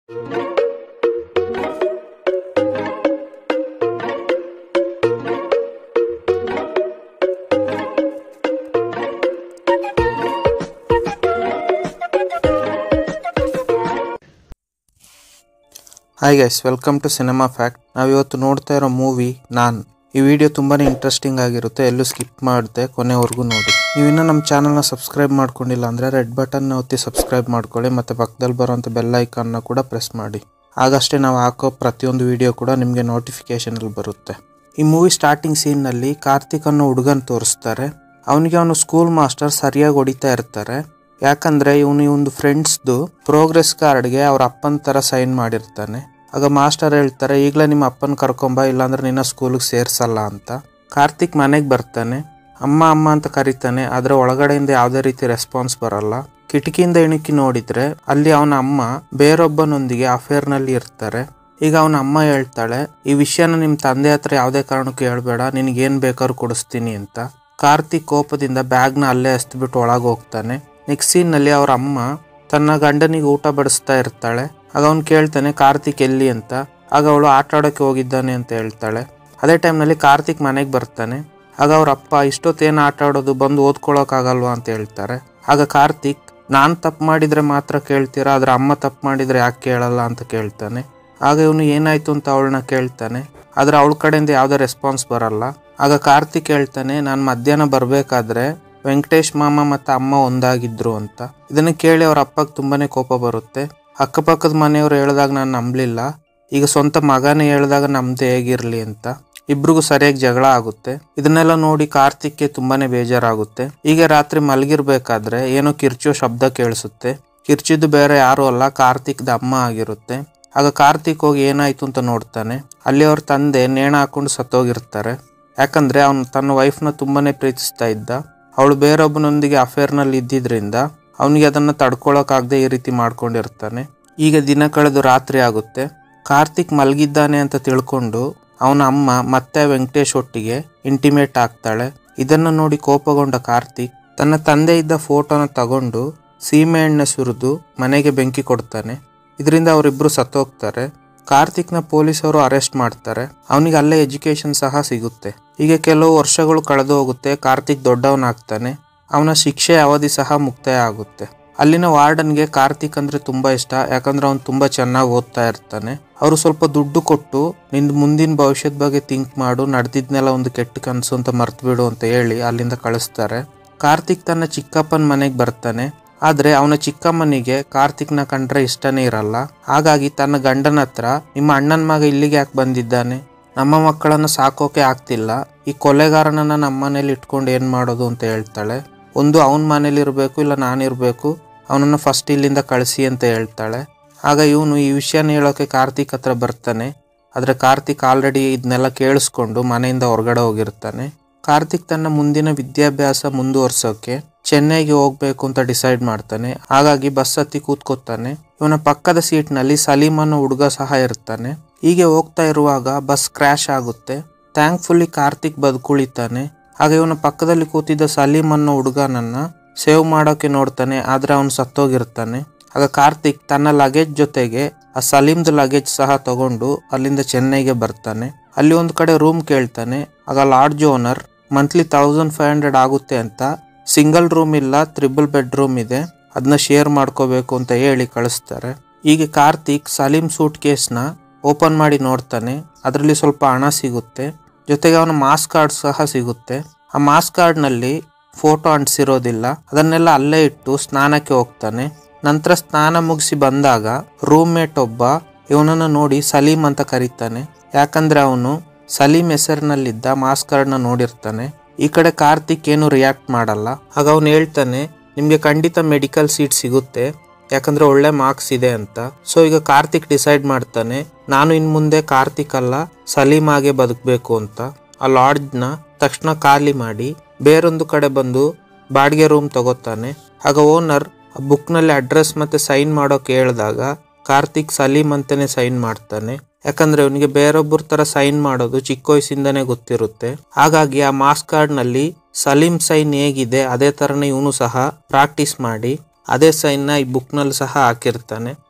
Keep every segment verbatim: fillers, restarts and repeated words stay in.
Hi guys, welcome to cinema fact. ನಾವಿವತ್ತು ನೋಡ್ತಾ ಇರೋ ಮೂವಿ ನಾನ್. ಈ ವಿಡಿಯೋ ತುಂಬಾ ಇಂಟ್ರೆಸ್ಟಿಂಗ್ ಆಗಿರುತ್ತೆ, ಎಲ್ಲೂ ಸ್ಕಿಪ್ ಮಾಡದೆ ಕೊನೆವರೆಗೂ ನೋಡಿ. ನೀವಿನ್ನೂ ನಮ್ಮ ಚಾನಲ್ನ ಸಬ್ಸ್ಕ್ರೈಬ್ ಮಾಡ್ಕೊಂಡಿಲ್ಲ ಅಂದರೆ ರೆಡ್ ಬಟನ್ನ ಒತ್ತಿ ಸಬ್ಸ್ಕ್ರೈಬ್ ಮಾಡ್ಕೊಳ್ಳಿ, ಮತ್ತು ಪಕ್ಕದಲ್ಲಿ ಬರೋಂಥ ಬೆಲ್ ಐಕಾನ್ನ ಕೂಡ ಪ್ರೆಸ್ ಮಾಡಿ. ಆಗಷ್ಟೇ ನಾವು ಹಾಕೋ ಪ್ರತಿಯೊಂದು ವಿಡಿಯೋ ಕೂಡ ನಿಮಗೆ ನೋಟಿಫಿಕೇಷನಲ್ಲಿ ಬರುತ್ತೆ. ಈ ಮೂವಿ ಸ್ಟಾರ್ಟಿಂಗ್ ಸೀನ್ನಲ್ಲಿ ಕಾರ್ತಿಕ್ ಅನ್ನೋ ಹುಡುಗನ ತೋರಿಸ್ತಾರೆ. ಅವನಿಗೆ ಅವನು ಸ್ಕೂಲ್ ಮಾಸ್ಟರ್ ಸರಿಯಾಗಿ ಹೊಡಿತಾ ಇರ್ತಾರೆ. ಯಾಕಂದರೆ ಇವನು ಇವೊಂದು ಫ್ರೆಂಡ್ಸ್ದು ಪ್ರೋಗ್ರೆಸ್ ಕಾರ್ಡ್ಗೆ ಅವ್ರ ಅಪ್ಪನ ಥರ ಸೈನ್ ಮಾಡಿರ್ತಾನೆ. ಆಗ ಮಾಸ್ಟರ್ ಹೇಳ್ತಾರೆ, ಈಗಲೇ ನಿಮ್ಮ ಅಪ್ಪನ ಕರ್ಕೊಂಬ, ಇಲ್ಲಾಂದ್ರೆ ನಿನ್ನ ಸ್ಕೂಲಿಗೆ ಸೇರಿಸಲ್ಲ ಅಂತ. ಕಾರ್ತಿಕ್ ಮನೆಗೆ ಬರ್ತಾನೆ, ಅಮ್ಮ ಅಮ್ಮ ಅಂತ ಕರೀತಾನೆ. ಆದರೆ ಒಳಗಡೆಯಿಂದ ಯಾವುದೇ ರೀತಿ ರೆಸ್ಪಾನ್ಸ್ ಬರಲ್ಲ. ಕಿಟಕಿಯಿಂದ ಇಣುಕಿ ನೋಡಿದರೆ ಅಲ್ಲಿ ಅವನ ಅಮ್ಮ ಬೇರೊಬ್ಬನೊಂದಿಗೆ ಅಫೇರ್ನಲ್ಲಿ ಇರ್ತಾರೆ. ಈಗ ಅವನ ಅಮ್ಮ ಹೇಳ್ತಾಳೆ, ಈ ವಿಷಯನ ನಿಮ್ಮ ತಂದೆ ಹತ್ರ ಯಾವುದೇ ಕಾರಣಕ್ಕೂ ಹೇಳ್ಬೇಡ, ನಿನಗೇನು ಬೇಕಾದ್ರೂ ಕೊಡಿಸ್ತೀನಿ ಅಂತ. ಕಾರ್ತಿಕ್ ಕೋಪದಿಂದ ಬ್ಯಾಗ್ನ ಅಲ್ಲೇ ಎಸ್ಬಿಟ್ಟು ಒಳಗೆ ಹೋಗ್ತಾನೆ. ನೆಕ್ಸ್ಟ್ ಸೀನ್ನಲ್ಲಿ ಅವ್ರ ಅಮ್ಮ ತನ್ನ ಗಂಡನಿಗೆ ಊಟ ಬಡಿಸ್ತಾ ಇರ್ತಾಳೆ. ಆಗ ಅವ್ನು ಕೇಳ್ತಾನೆ, ಕಾರ್ತಿಕ್ ಎಲ್ಲಿ ಅಂತ. ಆಗ ಅವಳು ಆಟ ಆಡೋಕ್ಕೆ ಹೋಗಿದ್ದಾನೆ ಅಂತ ಹೇಳ್ತಾಳೆ. ಅದೇ ಟೈಮ್ನಲ್ಲಿ ಕಾರ್ತಿಕ್ ಮನೆಗೆ ಬರ್ತಾನೆ. ಆಗ ಅವ್ರ ಅಪ್ಪ, ಇಷ್ಟೊತ್ತೇನು ಆಟ ಆಡೋದು, ಬಂದು ಓದ್ಕೊಳ್ಳೋಕ್ಕಾಗಲ್ವಾ ಅಂತ ಹೇಳ್ತಾರೆ. ಆಗ ಕಾರ್ತಿಕ್, ನಾನು ತಪ್ಪು ಮಾಡಿದರೆ ಮಾತ್ರ ಕೇಳ್ತೀರಾ, ಆದರೆ ಅಮ್ಮ ತಪ್ಪು ಮಾಡಿದರೆ ಯಾಕೆ ಕೇಳಲ್ಲ ಅಂತ ಕೇಳ್ತಾನೆ. ಆಗ ಇವನು ಏನಾಯ್ತು ಅಂತ ಅವಳನ್ನ ಕೇಳ್ತಾನೆ. ಆದರೆ ಅವಳ ಕಡೆಯಿಂದ ಯಾವುದೇ ರೆಸ್ಪಾನ್ಸ್ ಬರಲ್ಲ. ಆಗ ಕಾರ್ತಿಕ್ ಹೇಳ್ತಾನೆ, ನಾನು ಮಧ್ಯಾಹ್ನ ಬರಬೇಕಾದ್ರೆ ವೆಂಕಟೇಶ್ ಮಾಮ ಮತ್ತು ಅಮ್ಮ ಒಂದಾಗಿದ್ರು ಅಂತ. ಇದನ್ನು ಕೇಳಿ ಅವ್ರ ಅಪ್ಪಗೆ ತುಂಬಾನೇ ಕೋಪ ಬರುತ್ತೆ. ಅಕ್ಕಪಕ್ಕದ ಮನೆಯವರು ಹೇಳಿದಾಗ ನಾನು ನಂಬಲಿಲ್ಲ, ಈಗ ಸ್ವಂತ ಮಗನೇ ಹೇಳಿದಾಗ ನಮ್ದು ಹೇಗಿರಲಿ ಅಂತ. ಇಬ್ರಿಗೂ ಸರಿಯಾಗಿ ಜಗಳ ಆಗುತ್ತೆ. ಇದನ್ನೆಲ್ಲ ನೋಡಿ ಕಾರ್ತಿಕ್ಗೆ ತುಂಬಾನೇ ಬೇಜಾರಾಗುತ್ತೆ. ಈಗ ರಾತ್ರಿ ಮಲಗಿರ್ಬೇಕಾದ್ರೆ ಏನೋ ಕಿರ್ಚೋ ಶಬ್ದ ಕೇಳಿಸುತ್ತೆ. ಕಿರ್ಚಿದ್ದು ಬೇರೆ ಯಾರು ಅಲ್ಲ, ಕಾರ್ತಿಕ್ದ ಅಮ್ಮ ಆಗಿರುತ್ತೆ. ಆಗ ಕಾರ್ತಿಕ್ ಹೋಗಿ ಏನಾಯ್ತು ಅಂತ ನೋಡ್ತಾನೆ. ಅಲ್ಲಿ ಅವ್ರ ತಂದೆ ನೇಣ ಹಾಕೊಂಡು ಸತ್ತೋಗಿರ್ತಾರೆ. ಯಾಕಂದ್ರೆ ಅವನು ತನ್ನ ವೈಫ್ನ ತುಂಬಾನೇ ಪ್ರೀತಿಸ್ತಾ ಇದ್ದ. ಅವಳು ಬೇರೊಬ್ಬನೊಂದಿಗೆ ಅಫೇರ್ನಲ್ಲಿ ಇದ್ದಿದ್ರಿಂದ ಅವನಿಗೆ ಅದನ್ನು ತಡ್ಕೊಳಕ್ಕಾಗದೆ ಈ ರೀತಿ ಮಾಡ್ಕೊಂಡಿರ್ತಾನೆ. ಈಗ ದಿನ ಕಳೆದು ರಾತ್ರಿ ಆಗುತ್ತೆ. ಕಾರ್ತಿಕ್ ಮಲಗಿದ್ದಾನೆ ಅಂತ ತಿಳ್ಕೊಂಡು ಅವನ ಅಮ್ಮ ಮತ್ತೆ ವೆಂಕಟೇಶ್ ಒಟ್ಟಿಗೆ ಇಂಟಿಮೇಟ್ ಆಗ್ತಾಳೆ. ಇದನ್ನು ನೋಡಿ ಕೋಪಗೊಂಡ ಕಾರ್ತಿಕ್ ತನ್ನ ತಂದೆ ಇದ್ದ ಫೋಟೋನ ತಗೊಂಡು ಸೀಮೆ ಎಣ್ಣೆ ಸುರಿದು ಮನೆಗೆ ಬೆಂಕಿ ಕೊಡ್ತಾನೆ. ಇದರಿಂದ ಅವರಿಬ್ರು ಸತ್ತೋಗ್ತಾರೆ. ಕಾರ್ತಿಕ್ನ ಪೊಲೀಸರು ಅರೆಸ್ಟ್ ಮಾಡ್ತಾರೆ. ಅವನಿಗೆ ಅಲ್ಲೇ ಎಜುಕೇಶನ್ ಸಹ ಸಿಗುತ್ತೆ. ಹೀಗೆ ಕೆಲವು ವರ್ಷಗಳು ಕಳೆದು ಹೋಗುತ್ತೆ. ಕಾರ್ತಿಕ್ ದೊಡ್ಡವನಾಗ್ತಾನೆ. ಅವನ ಶಿಕ್ಷೆ ಅವಧಿ ಸಹ ಮುಕ್ತಾಯ ಆಗುತ್ತೆ. ಅಲ್ಲಿನ ವಾರ್ಡನ್ಗೆ ಕಾರ್ತಿಕ್ ಅಂದ್ರೆ ತುಂಬಾ ಇಷ್ಟ. ಯಾಕಂದ್ರೆ ಅವ್ನು ತುಂಬಾ ಚೆನ್ನಾಗಿ ಓದ್ತಾ ಇರ್ತಾನೆ. ಅವರು ಸ್ವಲ್ಪ ದುಡ್ಡು ಕೊಟ್ಟು, ನಿಂದು ಮುಂದಿನ ಭವಿಷ್ಯದ ಬಗ್ಗೆ ಥಿಂಕ್ ಮಾಡು, ನಡೆದಿದ್ನೆಲ್ಲ ಒಂದು ಕೆಟ್ಟ ಕನಸು ಅಂತ ಮರ್ತು ಬಿಡು ಅಂತ ಹೇಳಿ ಅಲ್ಲಿಂದ ಕಳಿಸ್ತಾರೆ. ಕಾರ್ತಿಕ್ ತನ್ನ ಚಿಕ್ಕಪ್ಪನ ಮನೆಗೆ ಬರ್ತಾನೆ. ಆದ್ರೆ ಅವನ ಚಿಕ್ಕಮ್ಮನಿಗೆ ಕಾರ್ತಿಕ್ನ ಕಂಡ್ರೆ ಇಷ್ಟನೇ ಇರಲ್ಲ. ಹಾಗಾಗಿ ತನ್ನ ಗಂಡನ ಹತ್ರ, ನಿಮ್ಮ ಅಣ್ಣನ ಮಗ ಇಲ್ಲಿಗೆ ಯಾಕೆ ಬಂದಿದ್ದಾನೆ, ನಮ್ಮ ಮಕ್ಕಳನ್ನು ಸಾಕೋಕೆ ಆಗ್ತಿಲ್ಲ, ಈ ಕೊಲೆಗಾರನನ್ನ ನಮ್ಮ ಮನೇಲಿ ಇಟ್ಕೊಂಡು ಏನ್ ಮಾಡೋದು ಅಂತ ಹೇಳ್ತಾಳೆ. ಒಂದು ಅವನ ಮನೇಲಿ ಇರಬೇಕು, ಇಲ್ಲ ನಾನಿರ್ಬೇಕು, ಅವನನ್ನು ಫಸ್ಟ್ ಇಲ್ಲಿಂದ ಕಳಿಸಿ ಅಂತ ಹೇಳ್ತಾಳೆ. ಆಗ ಇವನು ಈ ವಿಷಯನ ಹೇಳೋಕೆ ಕಾರ್ತಿಕ್ ಹತ್ರ ಬರ್ತಾನೆ. ಆದ್ರೆ ಕಾರ್ತಿಕ್ ಆಲ್ರೆಡಿ ಇದನ್ನೆಲ್ಲ ಕೇಳಿಸ್ಕೊಂಡು ಮನೆಯಿಂದ ಹೊರಗಡೆ ಹೋಗಿರ್ತಾನೆ. ಕಾರ್ತಿಕ್ ತನ್ನ ಮುಂದಿನ ವಿದ್ಯಾಭ್ಯಾಸ ಮುಂದುವರ್ಸೋಕೆ ಚೆನ್ನೈಗೆ ಹೋಗ್ಬೇಕು ಅಂತ ಡಿಸೈಡ್ ಮಾಡ್ತಾನೆ. ಹಾಗಾಗಿ ಬಸ್ ಹತ್ತಿ ಕೂತ್ಕೋತಾನೆ. ಇವನ ಪಕ್ಕದ ಸೀಟ್ ನಲ್ಲಿ ಸಲೀಮ್ ಅನ್ನೋ ಹುಡುಗ ಸಹ ಇರ್ತಾನೆ. ಹೀಗೆ ಹೋಗ್ತಾ ಇರುವಾಗ ಬಸ್ ಕ್ರ್ಯಾಶ್ ಆಗುತ್ತೆ. ಥ್ಯಾಂಕ್ಫುಲಿ ಕಾರ್ತಿಕ್ ಬದುಕುಳಿತಾನೆ. ಆಗ ಇವನ ಪಕ್ಕದಲ್ಲಿ ಕೂತಿದ್ದ ಸಲೀಮ್ ಅನ್ನೋ ಹುಡುಗನನ್ನ ಸೇವ್ ಮಾಡೋಕೆ ನೋಡ್ತಾನೆ. ಆದ್ರೆ ಅವನು ಸತ್ತೋಗಿರ್ತಾನೆ. ಆಗ ಕಾರ್ತಿಕ್ ತನ್ನ ಲಗೇಜ್ ಜೊತೆಗೆ ಆ ಸಲೀಮ್ದು ಲಗೇಜ್ ಸಹ ತಗೊಂಡು ಅಲ್ಲಿಂದ ಚೆನ್ನೈಗೆ ಬರ್ತಾನೆ. ಅಲ್ಲಿ ಒಂದು ಕಡೆ ರೂಮ್ ಕೇಳ್ತಾನೆ. ಆಗ lodge owner monthly thousand five hundred ಆಗುತ್ತೆ ಅಂತ, ಸಿಂಗಲ್ ರೂಮ್ ಇಲ್ಲ, ತ್ರಿಬಲ್ ಬೆಡ್ ರೂಮ್ ಇದೆ, ಅದನ್ನ ಶೇರ್ ಮಾಡ್ಕೋಬೇಕು ಅಂತ ಹೇಳಿ ಕಳಿಸ್ತಾರೆ. ಈಗ ಕಾರ್ತಿಕ್ ಸಲೀಮ್ ಸೂಟ್ ಕೇಸ್ನ ಓಪನ್ ಮಾಡಿ ನೋಡ್ತಾನೆ. ಅದರಲ್ಲಿ ಸ್ವಲ್ಪ ಹಣ ಸಿಗುತ್ತೆ. ಜೊತೆಗೆ ಅವನ ಮಾಸ್ ಕಾರ್ಡ್ ಸಹ ಸಿಗುತ್ತೆ. ಆ ಮಾಸ್ ಕಾರ್ಡ್ ನಲ್ಲಿ ಫೋಟೋ ಅಂಟಿಸಿರೋದಿಲ್ಲ. ಅದನ್ನೆಲ್ಲ ಅಲ್ಲೇ ಇಟ್ಟು ಸ್ನಾನಕ್ಕೆ ಹೋಗ್ತಾನೆ. ನಂತರ ಸ್ನಾನ ಮುಗಿಸಿ ಬಂದಾಗ ರೂಮ್ ಮೇಟ್ ಒಬ್ಬ ಇವನನ್ನ ನೋಡಿ ಸಲೀಮ್ ಅಂತ ಕರೀತಾನೆ. ಯಾಕಂದ್ರೆ ಅವನು ಸಲೀಮ್ ಹೆಸರಿನಲ್ಲಿದ್ದ ಮಾಸ್ ಕಾರ್ಡ್ ನ ನೋಡಿರ್ತಾನೆ. ಈ ಕಡೆ ಕಾರ್ತಿಕ್ ಏನು ರಿಯಾಕ್ಟ್ ಮಾಡಲ್ಲ. ಆಗ ಅವನು ಹೇಳ್ತಾನೆ, ನಿಮ್ಗೆ ಖಂಡಿತ ಮೆಡಿಕಲ್ ಸೀಟ್ ಸಿಗುತ್ತೆ, ಯಾಕಂದ್ರೆ ಒಳ್ಳೆ ಮಾರ್ಕ್ಸ್ ಇದೆ ಅಂತ. ಸೊ ಈಗ ಕಾರ್ತಿಕ್ ಡಿಸೈಡ್ ಮಾಡ್ತಾನೆ, ನಾನು ಇನ್ ಮುಂದೆ ಕಾರ್ತಿಕ್ ಅಲ್ಲ ಸಲೀಮ್ ಆಗೆ ಬದುಕಬೇಕು ಅಂತ. ಆ ಲಾಡ್ಜ್ನ ತಕ್ಷಣ ಖಾಲಿ ಮಾಡಿ ಬೇರೊಂದು ಕಡೆ ಬಂದು ಬಾಡಿಗೆ ರೂಮ್ ತಗೋತಾನೆ. ಆಗ ಓನರ್ ಆ ಬುಕ್ ನಲ್ಲಿ ಅಡ್ರೆಸ್ ಮತ್ತೆ ಸೈನ್ ಮಾಡೋಕೆ ಹೇಳಿದಾಗ ಕಾರ್ತಿಕ್ ಸಲೀಮ್ ಅಂತಾನೆ ಸೈನ್ ಮಾಡ್ತಾನೆ. ಯಾಕಂದ್ರೆ ಅವನಿಗೆ ಬೇರೊಬ್ಬರ ತರ ಸೈನ್ ಮಾಡೋದು ಚಿಕ್ಕ ವಯಸ್ಸಿಂದಾನೇ ಗೊತ್ತಿರುತ್ತೆ. ಹಾಗಾಗಿ ಆ ಮಾಸ್ ಕಾರ್ಡ್ ನಲ್ಲಿ ಸಲೀಮ್ ಸೈನ್ ಹೇಗಿದೆ ಅದೇ ತರನೇ ಇವನು ಸಹ ಪ್ರಾಕ್ಟೀಸ್ ಮಾಡಿ ಅದೇ ಸೈನ್ ನ ಈ ಬುಕ್ ನಲ್ಲಿ ಸಹ ಹಾಕಿರ್ತಾನೆ.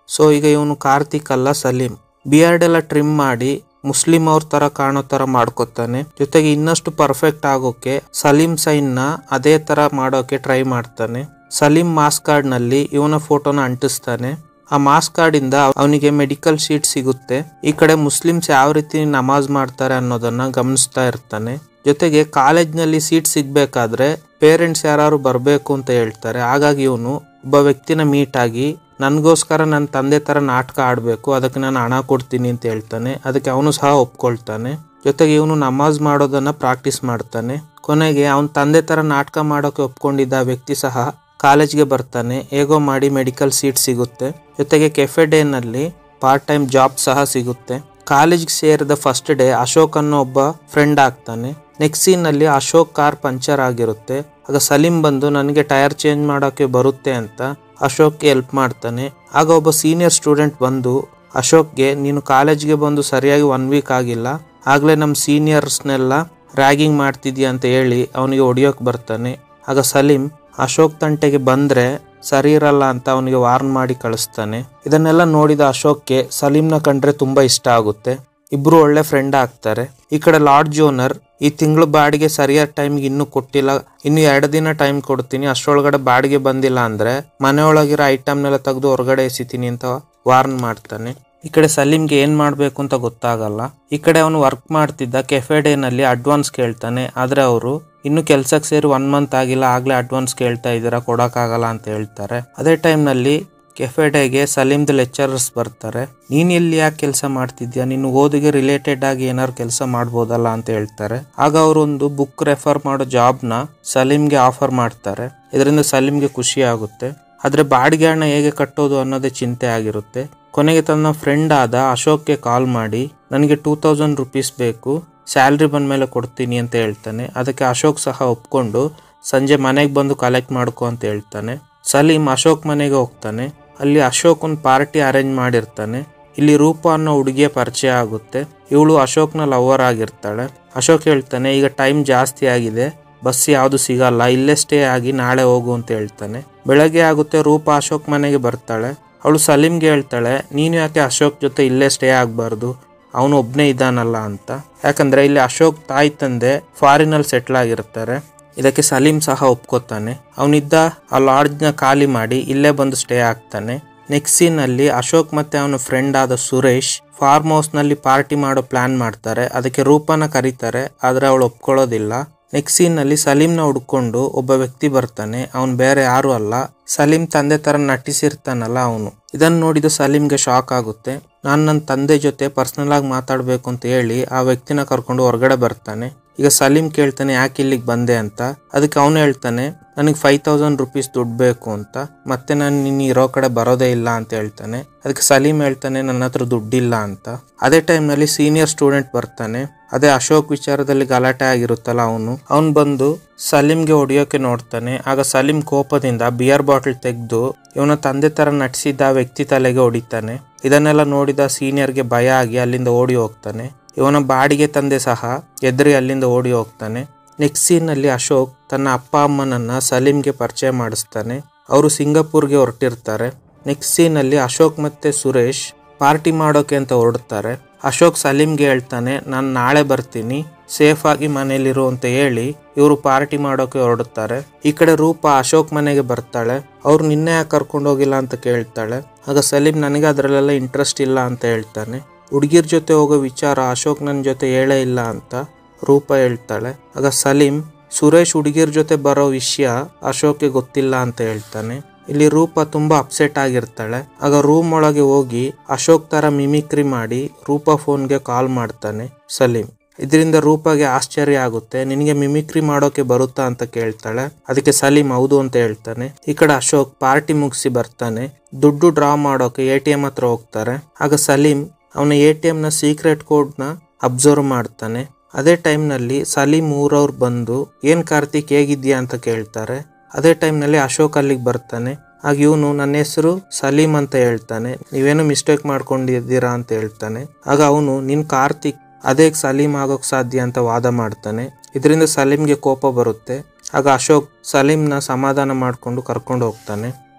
ಸೊ ಈಗ ಇವನು ಕಾರ್ತಿಕ್ ಅಲ್ಲ ಸಲೀಂ. ಬಿಯರ್ಡ್ ಎಲ್ಲ ಟ್ರಿಮ್ ಮಾಡಿ ಮುಸ್ಲಿಂ ಅವ್ರ ತರ ಕಾಣೋ ತರ ಮಾಡ್ಕೊತಾನೆ. ಜೊತೆಗೆ ಇನ್ನಷ್ಟು ಪರ್ಫೆಕ್ಟ್ ಆಗೋಕೆ ಸಲೀಂ ಸೈನ್ ನ ಅದೇ ತರ ಮಾಡೋಕೆ ಟ್ರೈ ಮಾಡ್ತಾನೆ. ಸಲೀಂ ಮಾಸ್ ಕಾರ್ಡ್ ನಲ್ಲಿ ಇವನ ಫೋಟೋನ ಅಂಟಿಸ್ತಾನೆ. ಆ ಮಾಸ್ ಕಾರ್ಡ್ ಇಂದ ಅವನಿಗೆ ಮೆಡಿಕಲ್ ಶೀಟ್ ಸಿಗುತ್ತೆ. ಈ ಕಡೆ ಮುಸ್ಲಿಮ್ಸ್ ಯಾವ ರೀತಿ ನಮಾಜ್ ಮಾಡ್ತಾರೆ ಅನ್ನೋದನ್ನ ಗಮನಿಸ್ತಾ ಇರ್ತಾನೆ. ಜೊತೆಗೆ ಕಾಲೇಜ್ ನಲ್ಲಿ ಸೀಟ್ ಸಿಗ್ಬೇಕಾದ್ರೆ ಪೇರೆಂಟ್ಸ್ ಯಾರು ಬರ್ಬೇಕು ಅಂತ ಹೇಳ್ತಾರೆ. ಹಾಗಾಗಿ ಇವನು ಒಬ್ಬ ವ್ಯಕ್ತಿನ ಮೀಟ್ ಆಗಿ ನನ್ಗೋಸ್ಕರ ನನ್ನ ತಂದೆ ತರ ನಾಟಕ ಆಡ್ಬೇಕು, ಅದಕ್ಕೆ ನಾನು ಹಣ ಕೊಡ್ತೀನಿ ಅಂತ ಹೇಳ್ತಾನೆ. ಅದಕ್ಕೆ ಅವನು ಸಹ ಒಪ್ಕೊಳ್ತಾನೆ. ಜೊತೆಗೆ ಇವನು ನಮಾಜ್ ಮಾಡೋದನ್ನ ಪ್ರಾಕ್ಟೀಸ್ ಮಾಡ್ತಾನೆ. ಕೊನೆಗೆ ಅವನ ತಂದೆ ತರ ನಾಟಕ ಮಾಡೋಕೆ ಒಪ್ಕೊಂಡಿದ್ದ ವ್ಯಕ್ತಿ ಸಹ ಕಾಲೇಜ್ಗೆ ಬರ್ತಾನೆ. ಹೇಗೋ ಮಾಡಿ ಮೆಡಿಕಲ್ ಸೀಟ್ ಸಿಗುತ್ತೆ. ಜೊತೆಗೆ ಕೆಫೆ ಡೇ ನಲ್ಲಿ ಪಾರ್ಟ್ ಟೈಮ್ ಜಾಬ್ ಸಹ ಸಿಗುತ್ತೆ. ಕಾಲೇಜ್ಗೆ ಸೇರಿದ ಫಸ್ಟ್ ಡೇ ಅಶೋಕ್ ಅನ್ನೋ ಒಬ್ಬ ಫ್ರೆಂಡ್ ಆಗ್ತಾನೆ. ನೆಕ್ಸ್ಟ್ ಸೀನ್ ನಲ್ಲಿ ಅಶೋಕ್ ಕಾರ್ ಪಂಚರ್ ಆಗಿರುತ್ತೆ. ಆಗ ಸಲೀಂ ಬಂದು ನನಗೆ ಟೈರ್ ಚೇಂಜ್ ಮಾಡೋಕೆ ಬರುತ್ತೆ ಅಂತ ಅಶೋಕ್ಗೆ ಹೆಲ್ಪ್ ಮಾಡ್ತಾನೆ. ಆಗ ಒಬ್ಬ ಸೀನಿಯರ್ ಸ್ಟೂಡೆಂಟ್ ಬಂದು ಅಶೋಕ್ಗೆ ನೀನು ಕಾಲೇಜ್ಗೆ ಬಂದು ಸರಿಯಾಗಿ ಒನ್ ವೀಕ್ ಆಗಿಲ್ಲ, ಆಗ್ಲೇ ನಮ್ಮ ಸೀನಿಯರ್ಸ್ನೆಲ್ಲ ರ್ಯಾಗಿಂಗ್ ಮಾಡ್ತಿದ್ಯಾ ಅಂತ ಹೇಳಿ ಅವನಿಗೆ ಹೊಡಿಯೋಕೆ ಬರ್ತಾನೆ. ಆಗ ಸಲೀಂ ಅಶೋಕ್ ತಂಟೆಗೆ ಬಂದ್ರೆ ಸರಿ ಇರಲ್ಲ ಅಂತ ಅವನಿಗೆ ವಾರ್ನ್ ಮಾಡಿ ಕಳಿಸ್ತಾನೆ. ಇದನ್ನೆಲ್ಲ ನೋಡಿದ ಅಶೋಕ್ಗೆ ಸಲೀಂನ ಕಂಡ್ರೆ ತುಂಬಾ ಇಷ್ಟ ಆಗುತ್ತೆ. ಇಬ್ರು ಒಳ್ಳೆ ಫ್ರೆಂಡ್ ಆಗ್ತಾರೆ. ಈ ಕಡೆ ಲಾಡ್ಜ್ ಓನರ್ ಈ ತಿಂಗಳು ಬಾಡಿಗೆ ಸರಿಯಾದ ಟೈಮ್ಗೆ ಇನ್ನೂ ಕೊಟ್ಟಿಲ್ಲ, ಇನ್ನು ಎರಡು ದಿನ ಟೈಮ್ ಕೊಡ್ತೀನಿ, ಅಷ್ಟರೊಳಗಡೆ ಬಾಡಿಗೆ ಬಂದಿಲ್ಲ ಅಂದ್ರೆ ಮನೆಯೊಳಗಿರೋ ಐಟಮ್ನೆಲ್ಲ ತೆಗೆದು ಹೊರಗಡೆ ಎಸಿತೀನಿ ಅಂತ ವಾರ್ನ್ ಮಾಡ್ತಾನೆ. ಈ ಕಡೆ ಸಲೀಂಗೆ ಏನ್ ಮಾಡ್ಬೇಕು ಅಂತ ಗೊತ್ತಾಗಲ್ಲ. ಈ ಕಡೆ ಅವನು ವರ್ಕ್ ಮಾಡ್ತಿದ್ದ ಕೆಫೆ ಡೇ ನಲ್ಲಿ ಅಡ್ವಾನ್ಸ್ ಕೇಳ್ತಾನೆ. ಆದ್ರೆ ಅವರು ಇನ್ನು ಕೆಲ್ಸಕ್ಕೆ ಸೇರಿ ಒನ್ ಮಂತ್ ಆಗಿಲ್ಲ, ಆಗ್ಲೇ ಅಡ್ವಾನ್ಸ್ ಕೇಳ್ತಾ ಇದ್ದೀರಾ, ಕೊಡಕ್ಕಾಗಲ್ಲ ಅಂತ ಹೇಳ್ತಾರೆ. ಅದೇ ಟೈಮ್ ನಲ್ಲಿ ಕೆಫೆ ಡೇಗೆ ಸಲೀಮ್ದು ಲೆಕ್ಚರರ್ಸ್ ಬರ್ತಾರೆ. ನೀನ್ ಇಲ್ಲಿ ಯಾಕೆ ಕೆಲಸ ಮಾಡ್ತಿದ್ಯಾ, ನಿನ್ನ ಓದಿಗೆ ರಿಲೇಟೆಡ್ ಆಗಿ ಏನಾದ್ರು ಕೆಲಸ ಮಾಡ್ಬೋದಲ್ಲ ಅಂತ ಹೇಳ್ತಾರೆ. ಆಗ ಅವರೊಂದು ಬುಕ್ ರೆಫರ್ ಮಾಡೋ ಜಾಬ್ ನ ಸಲೀಂಗೆ ಆಫರ್ ಮಾಡ್ತಾರೆ. ಇದರಿಂದ ಸಲೀಂಗೆ ಖುಷಿ ಆಗುತ್ತೆ. ಆದ್ರೆ ಬಾಡಿಗೆ ಹಣ ಹೇಗೆ ಕಟ್ಟೋದು ಅನ್ನೋದೇ ಚಿಂತೆ ಆಗಿರುತ್ತೆ. ಕೊನೆಗೆ ತನ್ನ ಫ್ರೆಂಡ್ ಆದ ಅಶೋಕ್ಗೆ ಕಾಲ್ ಮಾಡಿ ನನಗೆ ಟೂ ತೌಸಂಡ್ ರುಪೀಸ್ ಬೇಕು, ಸ್ಯಾಲ್ರಿ ಬಂದ್ಮೇಲೆ ಕೊಡ್ತೀನಿ ಅಂತ ಹೇಳ್ತಾನೆ. ಅದಕ್ಕೆ ಅಶೋಕ್ ಸಹ ಒಪ್ಕೊಂಡು ಸಂಜೆ ಮನೆಗೆ ಬಂದು ಕಲೆಕ್ಟ್ ಮಾಡ್ಕೊ ಅಂತ ಹೇಳ್ತಾನೆ. ಸಲೀಂ ಅಶೋಕ್ ಮನೆಗೆ ಹೋಗ್ತಾನೆ. ಅಲ್ಲಿ ಅಶೋಕ್ ಒಂದು ಪಾರ್ಟಿ ಅರೇಂಜ್ ಮಾಡಿರ್ತಾನೆ. ಇಲ್ಲಿ ರೂಪ ಅನ್ನೋ ಹುಡುಗಿಯ ಪರಿಚಯ ಆಗುತ್ತೆ. ಇವಳು ಅಶೋಕ್ನ ಲವರ್ ಆಗಿರ್ತಾಳೆ. ಅಶೋಕ್ ಹೇಳ್ತಾನೆ ಈಗ ಟೈಮ್ ಜಾಸ್ತಿ ಆಗಿದೆ, ಬಸ್ ಯಾವುದು ಸಿಗಲ್ಲ, ಇಲ್ಲೇ ಸ್ಟೇ ಆಗಿ ನಾಳೆ ಹೋಗು ಅಂತ ಹೇಳ್ತಾನೆ. ಬೆಳಗ್ಗೆ ಆಗುತ್ತೆ. ರೂಪ ಅಶೋಕ್ ಮನೆಗೆ ಬರ್ತಾಳೆ. ಅವಳು ಸಲೀಂಗೆ ಹೇಳ್ತಾಳೆ ನೀನು ಯಾಕೆ ಅಶೋಕ್ ಜೊತೆ ಇಲ್ಲೇ ಸ್ಟೇ ಆಗ್ಬಾರ್ದು, ಅವನು ಒಬ್ನೇ ಇದ್ದಾನಲ್ಲ ಅಂತ. ಯಾಕಂದ್ರೆ ಇಲ್ಲಿ ಅಶೋಕ್ ತಾಯಿ ತಂದೆ ಫಾರಿನಲ್ಲಿ ಸೆಟ್ಲ್ ಆಗಿರ್ತಾರೆ. ಇದಕ್ಕೆ ಸಲೀಂ ಸಹ ಒಪ್ಕೋತಾನೆ. ಅವನಿದ್ದ ಆ ಲಾಡ್ಜ್ ನ ಖಾಲಿ ಮಾಡಿ ಇಲ್ಲೇ ಬಂದು ಸ್ಟೇ ಆಗ್ತಾನೆ. ನೆಕ್ಸ್ಟ್ ಸೀನ್ ಅಲ್ಲಿ ಅಶೋಕ್ ಮತ್ತೆ ಅವನ ಫ್ರೆಂಡ್ ಆದ ಸುರೇಶ್ ಫಾರ್ಮ್ ಹೌಸ್ ನಲ್ಲಿ ಪಾರ್ಟಿ ಮಾಡೋ ಪ್ಲಾನ್ ಮಾಡ್ತಾರೆ. ಅದಕ್ಕೆ ರೂಪನ ಕರೀತಾರೆ, ಆದ್ರೆ ಅವಳು ಒಪ್ಕೊಳ್ಳೋದಿಲ್ಲ. ನೆಕ್ಸ್ಟ್ ಸೀನ್ ನಲ್ಲಿ ಸಲೀಂನ ಹುಡ್ಕೊಂಡು ಒಬ್ಬ ವ್ಯಕ್ತಿ ಬರ್ತಾನೆ. ಅವನು ಬೇರೆ ಯಾರು ಅಲ್ಲ, ಸಲೀಂ ತಂದೆ ತರ ನಟಿಸಿರ್ತಾನಲ್ಲ ಅವನು. ಇದನ್ನ ನೋಡಿದ ಸಲೀಂಗೆ ಶಾಕ್ ಆಗುತ್ತೆ. ನಾನು ನನ್ನ ತಂದೆ ಜೊತೆ ಪರ್ಸನಲ್ ಆಗಿ ಮಾತಾಡ್ಬೇಕು ಅಂತ ಹೇಳಿ ಆ ವ್ಯಕ್ತಿನ ಕರ್ಕೊಂಡು ಹೊರಗಡೆ ಬರ್ತಾನೆ. ಈಗ ಸಲೀಂ ಕೇಳ್ತಾನೆ ಯಾಕೆ ಇಲ್ಲಿಗೆ ಬಂದೆ ಅಂತ. ಅದಕ್ಕೆ ಅವನು ಹೇಳ್ತಾನೆ ನನಗೆ ಫೈವ್ ತೌಸಂಡ್ ರುಪೀಸ್ ದುಡ್ಡು ಬೇಕು ಅಂತ, ಮತ್ತೆ ನಾನು ನಿನ್ನ ಇರೋ ಕಡೆ ಬರೋದೇ ಇಲ್ಲ ಅಂತ ಹೇಳ್ತಾನೆ. ಅದಕ್ಕೆ ಸಲೀಂ ಹೇಳ್ತಾನೆ ನನ್ನ ಹತ್ರ ದುಡ್ಡಿಲ್ಲ ಅಂತ. ಅದೇ ಟೈಮ್ ನಲ್ಲಿ ಸೀನಿಯರ್ ಸ್ಟೂಡೆಂಟ್ ಬರ್ತಾನೆ. ಅದೇ ಅಶೋಕ್ ವಿಚಾರದಲ್ಲಿ ಗಲಾಟೆ ಆಗಿರುತ್ತಲ್ಲ ಅವನು ಅವನು ಬಂದು ಸಲೀಂಗೆ ಹೊಡಿಯೋಕೆ ನೋಡ್ತಾನೆ. ಆಗ ಸಲೀಂ ಕೋಪದಿಂದ ಬಿಯರ್ ಬಾಟಲ್ ತೆಗೆದು ಇವನ ತಂದೆ ತರ ನಟಿಸಿದ್ದ ವ್ಯಕ್ತಿ ತಲೆಗೆ ಹೊಡಿತಾನೆ. ಇದನ್ನೆಲ್ಲ ನೋಡಿದ ಸೀನಿಯರ್ಗೆ ಭಯ ಆಗಿ ಅಲ್ಲಿಂದ ಓಡಿ ಹೋಗ್ತಾನೆ. ಇವನ ಬಾಡಿಗೆ ತಂದೆ ಸಹ ಎದುರಿ ಅಲ್ಲಿಂದ ಓಡಿ ಹೋಗ್ತಾನೆ. ನೆಕ್ಸ್ಟ್ ಸೀನ್ ನಲ್ಲಿ ಅಶೋಕ್ ತನ್ನ ಅಪ್ಪ ಅಮ್ಮನನ್ನ ಸಲೀಂಗೆ ಪರಿಚಯ ಮಾಡಿಸ್ತಾನೆ. ಅವರು ಸಿಂಗಾಪುರ್ಗೆ ಹೊರಟಿರ್ತಾರೆ. ನೆಕ್ಸ್ಟ್ ಸೀನ್ ಅಲ್ಲಿ ಅಶೋಕ್ ಮತ್ತೆ ಸುರೇಶ್ ಪಾರ್ಟಿ ಮಾಡೋಕೆ ಅಂತ ಹೊರಡ್ತಾರೆ. ಅಶೋಕ್ ಸಲೀಂಗೆ ಹೇಳ್ತಾನೆ ನಾನು ನಾಳೆ ಬರ್ತೀನಿ, ಸೇಫ್ ಆಗಿ ಮನೇಲಿರು ಅಂತ ಹೇಳಿ ಇವರು ಪಾರ್ಟಿ ಮಾಡೋಕೆ ಹೊರಡುತ್ತಾರೆ. ಈ ಕಡೆ ರೂಪ ಅಶೋಕ್ ಮನೆಗೆ ಬರ್ತಾಳೆ. ಅವ್ರು ನಿನ್ನೆ ಯಾಕೆ ಕರ್ಕೊಂಡು ಹೋಗಿಲ್ಲ ಅಂತ ಕೇಳ್ತಾಳೆ. ಆಗ ಸಲೀಂ ನನಗೆ ಅದರಲ್ಲೆಲ್ಲ ಇಂಟ್ರೆಸ್ಟ್ ಇಲ್ಲ ಅಂತ ಹೇಳ್ತಾನೆ. ಹುಡುಗಿರ್ ಜೊತೆ ಹೋಗೋ ವಿಚಾರ ಅಶೋಕ್ ನನ್ನ ಜೊತೆ ಹೇಳೇ ಇಲ್ಲ ಅಂತ ರೂಪ ಹೇಳ್ತಾಳೆ. ಆಗ ಸಲೀಂ ಸುರೇಶ್ ಹುಡುಗಿರ್ ಜೊತೆ ಬರೋ ವಿಷಯ ಅಶೋಕ್ಗೆ ಗೊತ್ತಿಲ್ಲ ಅಂತ ಹೇಳ್ತಾನೆ. ಇಲ್ಲಿ ರೂಪ ತುಂಬಾ ಅಪ್ಸೆಟ್ ಆಗಿರ್ತಾಳೆ. ಆಗ ರೂಮ್ ಒಳಗೆ ಹೋಗಿ ಅಶೋಕ್ ತರ ಮಿಮಿಕ್ರಿ ಮಾಡಿ ರೂಪ ಫೋನ್ಗೆ ಕಾಲ್ ಮಾಡ್ತಾನೆ ಸಲೀಂ. ಇದರಿಂದ ರೂಪಗೆ ಆಶ್ಚರ್ಯ ಆಗುತ್ತೆ. ನಿನಗೆ ಮಿಮಿಕ್ರಿ ಮಾಡೋಕೆ ಬರುತ್ತಾ ಅಂತ ಕೇಳ್ತಾಳೆ. ಅದಕ್ಕೆ ಸಲೀಂ ಹೌದು ಅಂತ ಹೇಳ್ತಾನೆ. ಈ ಕಡೆ ಅಶೋಕ್ ಪಾರ್ಟಿ ಮುಗಿಸಿ ಬರ್ತಾನೆ. ದುಡ್ಡು ಡ್ರಾ ಮಾಡೋಕೆ ಎ ಟಿ ಎಂ ಹತ್ರ ಹೋಗ್ತಾರೆ. ಆಗ ಸಲೀಂ ಅವನ ಎ ಟಿ ಎಂ ನ ಸೀಕ್ರೆಟ್ ಕೋಡ್ ನ ಅಬ್ಸರ್ವ್ ಮಾಡ್ತಾನೆ. ಅದೇ ಟೈಮ್ ನಲ್ಲಿ ಸಲೀಂ ಊರವ್ರು ಬಂದು ಏನ್ ಕಾರ್ತಿಕ್ ಹೇಗಿದ್ಯಾ ಅಂತ ಕೇಳ್ತಾರೆ. ಅದೇ ಟೈಮ್ ನಲ್ಲಿ ಅಶೋಕ್ ಅಲ್ಲಿಗೆ ಬರ್ತಾನೆ. ಆಗ ಇವನು ನನ್ನ ಹೆಸರು ಸಲೀಂ ಅಂತ ಹೇಳ್ತಾನೆ, ನೀವೇನು ಮಿಸ್ಟೇಕ್ ಮಾಡ್ಕೊಂಡಿದ್ದೀರಾ ಅಂತ ಹೇಳ್ತಾನೆ. ಆಗ ಅವನು ನಿನ್ ಕಾರ್ತಿಕ್ ಅದೇ ಸಲೀಂ ಆಗೋಕ್ ಸಾಧ್ಯ ಅಂತ ವಾದ ಮಾಡ್ತಾನೆ. ಇದರಿಂದ ಸಲೀಂಗೆ ಕೋಪ ಬರುತ್ತೆ. ಆಗ ಅಶೋಕ್ ಸಲೀಂನ ಸಮಾಧಾನ ಮಾಡ್ಕೊಂಡು ಕರ್ಕೊಂಡು ಹೋಗ್ತಾನೆ.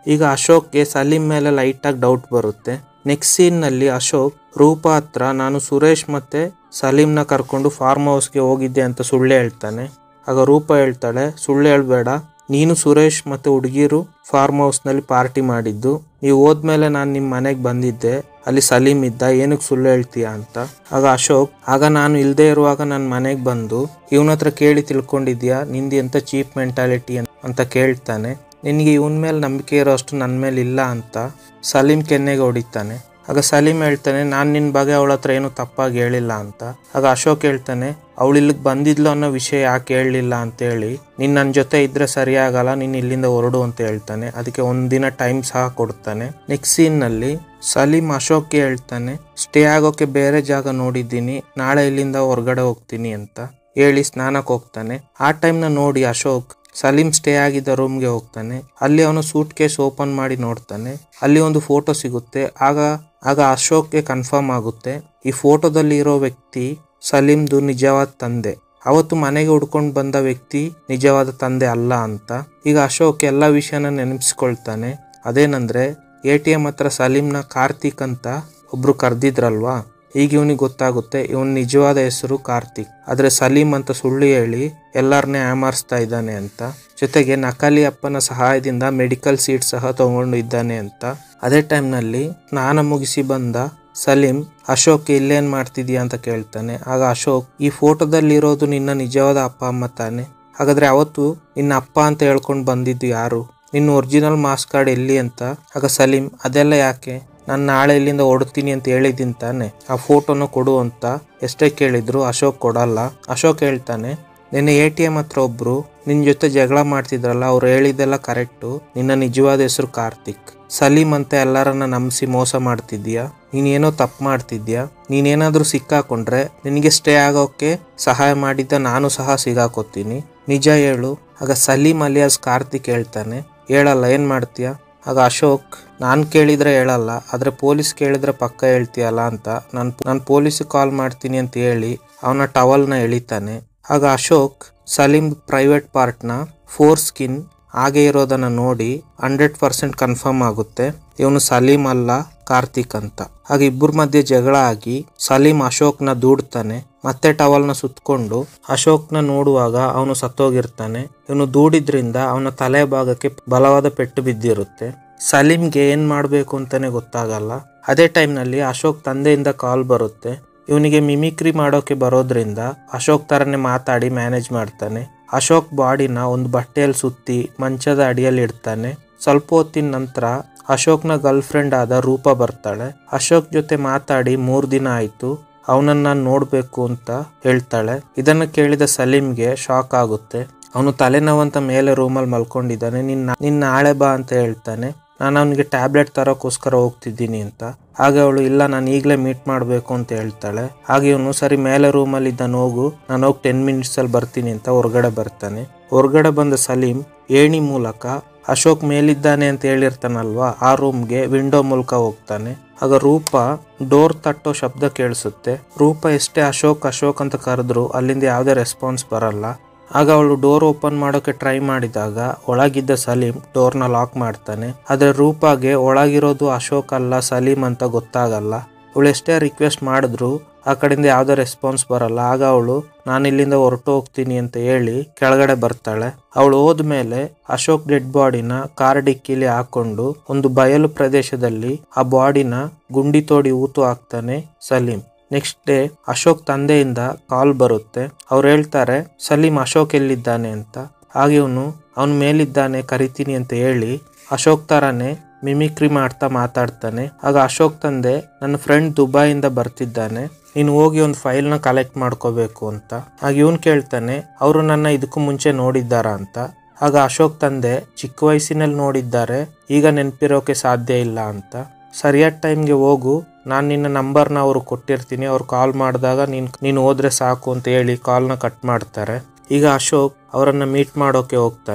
ಈಗ ಅಶೋಕ್ಗೆ ಸಲೀಂ ಮೇಲೆ ಲೈಟಾಗಿ ಡೌಟ್ ಬರುತ್ತೆ. ನೆಕ್ಸ್ಟ್ ಸೀನ್ನಲ್ಲಿ ಅಶೋಕ್ ರೂಪಾ ಹತ್ರ ನಾನು ಸುರೇಶ್ ಮತ್ತೆ ಸಲೀಂನ ಕರ್ಕೊಂಡು ಫಾರ್ಮ್ ಹೌಸ್ಗೆ ಹೋಗಿದ್ದೆ ಅಂತ ಸುಳ್ಳು ಹೇಳ್ತಾನೆ. ಆಗ ರೂಪಾ ಹೇಳ್ತಾಳೆ, ಸುಳ್ಳು ಹೇಳ್ಬೇಡ, ನೀನು ಸುರೇಶ್ ಮತ್ತೆ ಹುಡುಗಿರು ಫಾರ್ಮ್ ಹೌಸ್ನಲ್ಲಿ ಪಾರ್ಟಿ ಮಾಡಿದ್ದು, ನೀವು ಹೋದ್ಮೇಲೆ ನಾನು ನಿಮ್ಮ ಮನೆಗೆ ಬಂದಿದ್ದೆ, ಅಲ್ಲಿ ಸಲೀಂ ಇದ್ದ, ಏನಕ್ಕೆ ಸುಳ್ಳು ಹೇಳ್ತೀಯ ಅಂತ. ಆಗ ಅಶೋಕ್, ಆಗ ನಾನು ಇಲ್ಲದೆ ಇರುವಾಗ ನನ್ನ ಮನೆಗೆ ಬಂದು ಇವನ ಹತ್ರ ಕೇಳಿ ತಿಳ್ಕೊಂಡಿದ್ಯಾ ನಿಂದು ಎಂಥ ಚೀಪ್ ಮೆಂಟಾಲಿಟಿ ಅಂತ ಕೇಳ್ತಾನೆ. ನಿನಗೆ ಇವನ ಮೇಲೆ ನಂಬಿಕೆ ಇರೋ ಅಷ್ಟು ನನ್ನ ಮೇಲೆ ಇಲ್ಲ ಅಂತ ಸಲೀಂ ಕೆನ್ನೆಗೆ ಹೊಡಿತಾನೆ. ಆಗ ಸಲೀಂ ಹೇಳ್ತಾನೆ, ನಾನು ನಿನ್ನ ಬಗ್ಗೆ ಅವಳ ಹತ್ರ ಏನು ತಪ್ಪಾಗಿ ಹೇಳಿಲ್ಲ ಅಂತ. ಆಗ ಅಶೋಕ್ ಹೇಳ್ತಾನೆ, ಅವಳು ಇಲ್ಲಿಗೆ ಬಂದಿದ್ಲು ಅನ್ನೋ ವಿಷಯ ಯಾಕೆ ಹೇಳಲಿಲ್ಲ ಅಂತೇಳಿ, ನೀನು ನನ್ನ ಜೊತೆ ಇದ್ರೆ ಸರಿಯಾಗಲ್ಲ, ನೀನು ಇಲ್ಲಿಂದ ಹೊರಡು ಅಂತ ಹೇಳ್ತಾನೆ. ಅದಕ್ಕೆ ಒಂದಿನ ಟೈಮ್ ಸಹ ಕೊಡ್ತಾನೆ. ನೆಕ್ಸ್ಟ್ ಸೀನ್ನಲ್ಲಿ ಸಲೀಂ ಅಶೋಕ್ಗೆ ಹೇಳ್ತಾನೆ, ಸ್ಟೇ ಆಗೋಕೆ ಬೇರೆ ಜಾಗ ನೋಡಿದ್ದೀನಿ, ನಾಳೆ ಇಲ್ಲಿಂದ ಹೊರಗಡೆ ಹೋಗ್ತೀನಿ ಅಂತ ಹೇಳಿ ಸ್ನಾನಕ್ಕೆ ಹೋಗ್ತಾನೆ. ಆ ಟೈಮ್ನ ನೋಡಿ ಅಶೋಕ್ ಸಲೀಂ ಸ್ಟೇ ಆಗಿದ್ದ ರೂಮ್ಗೆ ಹೋಗ್ತಾನೆ. ಅಲ್ಲಿ ಅವನು ಸೂಟ್ ಕೇಸ್ ಓಪನ್ ಮಾಡಿ ನೋಡ್ತಾನೆ. ಅಲ್ಲಿ ಒಂದು ಫೋಟೋ ಸಿಗುತ್ತೆ. ಆಗ ಆಗ ಅಶೋಕ್ಗೆ ಕನ್ಫರ್ಮ್ ಆಗುತ್ತೆ, ಈ ಫೋಟೋದಲ್ಲಿ ಇರೋ ವ್ಯಕ್ತಿ ಸಲೀಂದು ನಿಜವಾದ ತಂದೆ, ಅವತ್ತು ಮನೆಗೆ ಹುಡ್ಕೊಂಡು ಬಂದ ವ್ಯಕ್ತಿ ನಿಜವಾದ ತಂದೆ ಅಲ್ಲ ಅಂತ. ಈಗ ಅಶೋಕ್ ಎಲ್ಲ ವಿಷಯನ ನೆನಪಿಸ್ಕೊಳ್ತಾನೆ. ಅದೇನಂದ್ರೆ ಎ ಟಿ ಎಂ ಹತ್ರ ಸಲೀಂನ ಕಾರ್ತಿಕ್ ಅಂತ ಒಬ್ರು ಕರೆದಿದ್ರಲ್ವಾ, ಈಗ ಇವನಿಗೆ ಗೊತ್ತಾಗುತ್ತೆ ಇವನ್ ನಿಜವಾದ ಹೆಸರು ಕಾರ್ತಿಕ್, ಆದ್ರೆ ಸಲೀಂ ಅಂತ ಸುಳ್ಳು ಹೇಳಿ ಎಲ್ಲರನ್ನೇ ಆಮಾರಿಸ್ತಾ ಇದ್ದಾನೆ ಅಂತ. ಜೊತೆಗೆ ನಕಲಿ ಅಪ್ಪನ ಸಹಾಯದಿಂದ ಮೆಡಿಕಲ್ ಸೀಟ್ ಸಹ ತಗೊಂಡು ಇದ್ದಾನೆ ಅಂತ. ಅದೇ ಟೈಮ್ನಲ್ಲಿ ಸ್ನಾನ ಮುಗಿಸಿ ಬಂದ ಸಲೀಂ ಅಶೋಕ್ ಇಲ್ಲೇನ್ ಮಾಡ್ತಿದ್ಯಾ ಅಂತ ಕೇಳ್ತಾನೆ. ಆಗ ಅಶೋಕ್, ಈ ಫೋಟೋದಲ್ಲಿ ಇರೋದು ನಿನ್ನ ನಿಜವಾದ ಅಪ್ಪ ಅಮ್ಮ ತಾನೆ, ಹಾಗಾದ್ರೆ ಅವತ್ತು ನಿನ್ನ ಅಪ್ಪ ಅಂತ ಹೇಳ್ಕೊಂಡು ಬಂದಿದ್ದು ಯಾರು, ನಿನ್ನ ಒರಿಜಿನಲ್ ಮಾಸ್ ಕಾರ್ಡ್ ಎಲ್ಲಿ ಅಂತ. ಆಗ ಸಲೀಂ, ಅದೆಲ್ಲ ಯಾಕೆ, ನಾನು ನಾಳೆ ಇಲ್ಲಿಂದ ಹೊಡ್ತೀನಿ ಅಂತ ಹೇಳಿದ್ದೀನಿ ತಾನೆ, ಆ ಫೋಟೋನ ಕೊಡು ಅಂತ ಎಷ್ಟೇ ಕೇಳಿದ್ರು ಅಶೋಕ್ ಕೊಡಲ್ಲ. ಅಶೋಕ್ ಹೇಳ್ತಾನೆ, ನಿನ್ನೆ ಎ ಟಿ ಎಂ ಹತ್ರ ಒಬ್ರು ನಿನ್ನ ಜೊತೆ ಜಗಳ ಮಾಡ್ತಿದ್ರಲ್ಲ, ಅವ್ರು ಹೇಳಿದ್ದೆಲ್ಲ ಕರೆಕ್ಟು, ನಿನ್ನ ನಿಜವಾದ ಹೆಸರು ಕಾರ್ತಿಕ್, ಸಲೀಂ ಅಂತ ಎಲ್ಲರನ್ನ ನಂಬಿಸಿ ಮೋಸ ಮಾಡ್ತಿದ್ಯಾ, ನೀನೇನೋ ತಪ್ಪು ಮಾಡ್ತಿದ್ಯಾ, ನೀನೇನಾದ್ರೂ ಸಿಕ್ಕಾಕೊಂಡ್ರೆ ನಿನಗೆ ಸ್ಟೇ ಆಗೋಕೆ ಸಹಾಯ ಮಾಡಿದ್ದ ನಾನು ಸಹ ಸಿಗಾಕೋತೀನಿ, ನಿಜ ಹೇಳು. ಆಗ ಸಲೀಂ ಅಲಿಯಾಸ್ ಕಾರ್ತಿಕ್ ಹೇಳ್ತಾನೆ, ಹೇಳಲ್ಲ, ಏನ್ ಮಾಡ್ತೀಯಾ. ಆಗ ಅಶೋಕ್, ನಾನು ಕೇಳಿದ್ರೆ ಹೇಳಲ್ಲ, ಆದರೆ ಪೊಲೀಸ್ ಕೇಳಿದ್ರೆ ಪಕ್ಕ ಹೇಳ್ತೀಯಲ್ಲ ಅಂತ ನಾನು ನಾನು ಪೊಲೀಸಿಗೆ ಕಾಲ್ ಮಾಡ್ತೀನಿ ಅಂತ ಹೇಳಿ ಅವನ ಟವಲ್ನ ಎಳಿತಾನೆ. ಆಗ ಅಶೋಕ್ ಸಲೀಂ ಪ್ರೈವೇಟ್ ಪಾರ್ಟ್ನ ಫೋರ್ ಸ್ಕಿನ್ ಹಾಗೆ ಇರೋದನ್ನ ನೋಡಿ ಹಂಡ್ರೆಡ್ ಪರ್ಸೆಂಟ್ ಕನ್ಫರ್ಮ್ ಆಗುತ್ತೆ ಇವನು ಸಲೀಂ ಅಲ್ಲ ಕಾರ್ತಿಕ್ ಅಂತ. ಹಾಗೆ ಇಬ್ಬರ ಮಧ್ಯೆ ಜಗಳ ಆಗಿ ಸಲೀಂ ಅಶೋಕ್ನ ದೂಡ್ತಾನೆ. ಮತ್ತೆ ಟವಲ್ನ ಸುತ್ತಕೊಂಡು ಅಶೋಕ್ನ ನೋಡುವಾಗ ಅವನು ಸತ್ತೋಗಿರ್ತಾನೆ. ಇವನು ದೂಡಿದ್ರಿಂದ ಅವನ ತಲೆ ಭಾಗಕ್ಕೆ ಬಲವಾದ ಪೆಟ್ಟು ಬಿದ್ದಿರುತ್ತೆ. ಸಲೀಂಗೆ ಏನ್ ಮಾಡ್ಬೇಕು ಅಂತಾನೆ ಗೊತ್ತಾಗಲ್ಲ. ಅದೇ ಟೈಮ್ನಲ್ಲಿ ಅಶೋಕ್ ತಂದೆಯಿಂದ ಕಾಲ್ ಬರುತ್ತೆ. ಇವನಿಗೆ ಮಿಮಿಕ್ರಿ ಮಾಡೋಕೆ ಬರೋದ್ರಿಂದ ಅಶೋಕ್ ತರನೇ ಮಾತಾಡಿ ಮ್ಯಾನೇಜ್ ಮಾಡ್ತಾನೆ. ಅಶೋಕ್ ಬಾಡಿನ ಒಂದು ಬಟ್ಟೆಯಲ್ಲಿ ಸುತ್ತಿ ಮಂಚದ ಅಡಿಯಲ್ಲಿ ಇಡ್ತಾನೆ. ಸ್ವಲ್ಪ ಹೊತ್ತಿನ ನಂತರ ಅಶೋಕ್ನ ಗರ್ಲ್ ಫ್ರೆಂಡ್ ಆದ ರೂಪಾ ಬರ್ತಾಳೆ. ಅಶೋಕ್ ಜೊತೆ ಮಾತಾಡಿ ಮೂರ್ ದಿನ ಆಯ್ತು, ಅವನನ್ನ ನಾನು ನೋಡ್ಬೇಕು ಅಂತ ಹೇಳ್ತಾಳೆ. ಇದನ್ನ ಕೇಳಿದ ಸಲೀಂಗೆ ಶಾಕ್ ಆಗುತ್ತೆ. ಅವನು ತಲೆನೋವಂತ ಮೇಲೆ ರೂಮಲ್ಲಿ ಮಲ್ಕೊಂಡಿದ್ದಾನೆ. ನಿನ್ನ ನಿನ್ನ ನಾಳೆ ಬಾ ಅಂತ ಹೇಳ್ತಾನೆ. ನಾನು ಅವನಿಗೆ ಟ್ಯಾಬ್ಲೆಟ್ ತರೋಕ್ಕೋಸ್ಕರ ಹೋಗ್ತಿದ್ದೀನಿ ಅಂತ. ಹಾಗೆ ಅವಳು, ಇಲ್ಲ, ನಾನು ಈಗಲೇ ಮೀಟ್ ಮಾಡಬೇಕು ಅಂತ ಹೇಳ್ತಾಳೆ. ಹಾಗೆ ಇವನು, ಸರಿ ಮೇಲೆ ರೂಮಲ್ಲಿ ಇದ್ದಾನೆ, ಹೋಗು, ನಾನು ಹೋಗಿ ಟೆನ್ ಮಿನಿಟ್ಸ್ ಅಲ್ಲಿ ಬರ್ತೀನಿ ಅಂತ ಹೊರಗಡೆ ಬರ್ತಾನೆ. ಹೊರಗಡೆ ಬಂದ ಸಲೀಂ ಏಣಿ ಮೂಲಕ ಅಶೋಕ್ ಮೇಲಿದ್ದಾನೆ ಅಂತ ಹೇಳಿರ್ತಾನಲ್ವಾ, ಆ ರೂಮ್ಗೆ ವಿಂಡೋ ಮೂಲಕ ಹೋಗ್ತಾನೆ. ಆಗ ರೂಪಾ ಡೋರ್ ತಟ್ಟೋ ಶಬ್ದ ಕೇಳಿಸುತ್ತೆ. ರೂಪಾ ಎಷ್ಟೇ ಅಶೋಕ್ ಅಶೋಕ್ ಅಂತ ಕರೆದ್ರು ಅಲ್ಲಿಂದ ಯಾವುದೇ ರೆಸ್ಪಾನ್ಸ್ ಬರಲ್ಲ. ಆಗ ಅವಳು ಡೋರ್ ಓಪನ್ ಮಾಡೋಕೆ ಟ್ರೈ ಮಾಡಿದಾಗ ಒಳಗಿದ್ದ ಸಲೀಂ ಡೋರ್ನ ಲಾಕ್ ಮಾಡ್ತಾನೆ. ಆದ್ರೆ ರೂಪಾಗೆ ಒಳಗಿರೋದು ಅಶೋಕ್ ಅಲ್ಲ ಸಲೀಂ ಅಂತ ಗೊತ್ತಾಗಲ್ಲ. ಅವಳು ಎಷ್ಟೇ ರಿಕ್ವೆಸ್ಟ್ ಮಾಡಿದ್ರು ಆ ಕಡೆಯಿಂದ ಯಾವುದೇ ರೆಸ್ಪಾನ್ಸ್ ಬರಲ್ಲ. ಆಗ ಅವಳು, ನಾನು ಇಲ್ಲಿಂದ ಹೊರಟು ಹೋಗ್ತೀನಿ ಅಂತ ಹೇಳಿ ಕೆಳಗಡೆ ಬರ್ತಾಳೆ. ಅವಳು ಹೋದ್ಮೇಲೆ ಅಶೋಕ್ ಡೆಡ್ ಬಾಡಿನ ಕಾರ್ ಡಿಕ್ಕಿಲಿ ಹಾಕೊಂಡು ಒಂದು ಬಯಲು ಪ್ರದೇಶದಲ್ಲಿ ಆ ಬಾಡಿನ ಗುಂಡಿ ತೋಡಿ ಊತು ಹಾಕ್ತಾನೆ ಸಲೀಂ. ನೆಕ್ಸ್ಟ್ ಡೇ ಅಶೋಕ್ ತಂದೆಯಿಂದ ಕಾಲ್ ಬರುತ್ತೆ. ಅವ್ರು ಹೇಳ್ತಾರೆ, ಸಲೀಂ ಅಶೋಕ್ ಎಲ್ಲಿದ್ದಾನೆ ಅಂತ. ಹಾಗೆ ಇವನು ಅವನ ಮೇಲಿದ್ದಾನೆ, ಕರಿತೀನಿ ಅಂತ ಹೇಳಿ ಅಶೋಕ್ ತರಾನೇ ಮಿಮಿಕ್ರಿ ಮಾಡ್ತಾ ಮಾತಾಡ್ತಾನೆ. ಆಗ ಅಶೋಕ್ ತಂದೆ, ನನ್ನ ಫ್ರೆಂಡ್ ದುಬೈಯಿಂದ ಬರ್ತಿದ್ದಾನೆ, ನೀನು ಹೋಗಿ ಒಂದು ಫೈಲ್ನ ಕಲೆಕ್ಟ್ ಮಾಡ್ಕೋಬೇಕು ಅಂತ. ಆಗ ಇವನು ಕೇಳ್ತಾನೆ, ಅವರು ನನ್ನ ಇದಕ್ಕೂ ಮುಂಚೆ ನೋಡಿದ್ದಾರ ಅಂತ. ಆಗ ಅಶೋಕ್ ತಂದೆ, ಚಿಕ್ಕ ವಯಸ್ಸಿನಲ್ಲಿ ನೋಡಿದ್ದಾರೆ, ಈಗ ನೆನಪಿರೋಕೆ ಸಾಧ್ಯ ಇಲ್ಲ ಅಂತ. ಸರಿಯಾದ ಟೈಮ್ಗೆ ಹೋಗು, ನಾನು ನಿನ್ನ ನಂಬರ್ನ ಅವರು ಕೊಟ್ಟಿರ್ತೀನಿ, ಅವ್ರು ಕಾಲ್ ಮಾಡಿದಾಗ ನೀನು ನೀನು ಹೋದ್ರೆ ಸಾಕು ಅಂತ ಹೇಳಿ ಕಾಲ್ನ ಕಟ್ ಮಾಡ್ತಾರೆ. ಈಗ ಅಶೋಕ್ ಅವರನ್ನ ಮೀಟ್ ಮಾಡೋಕೆ ಹೋಗ್ತಾನೆ.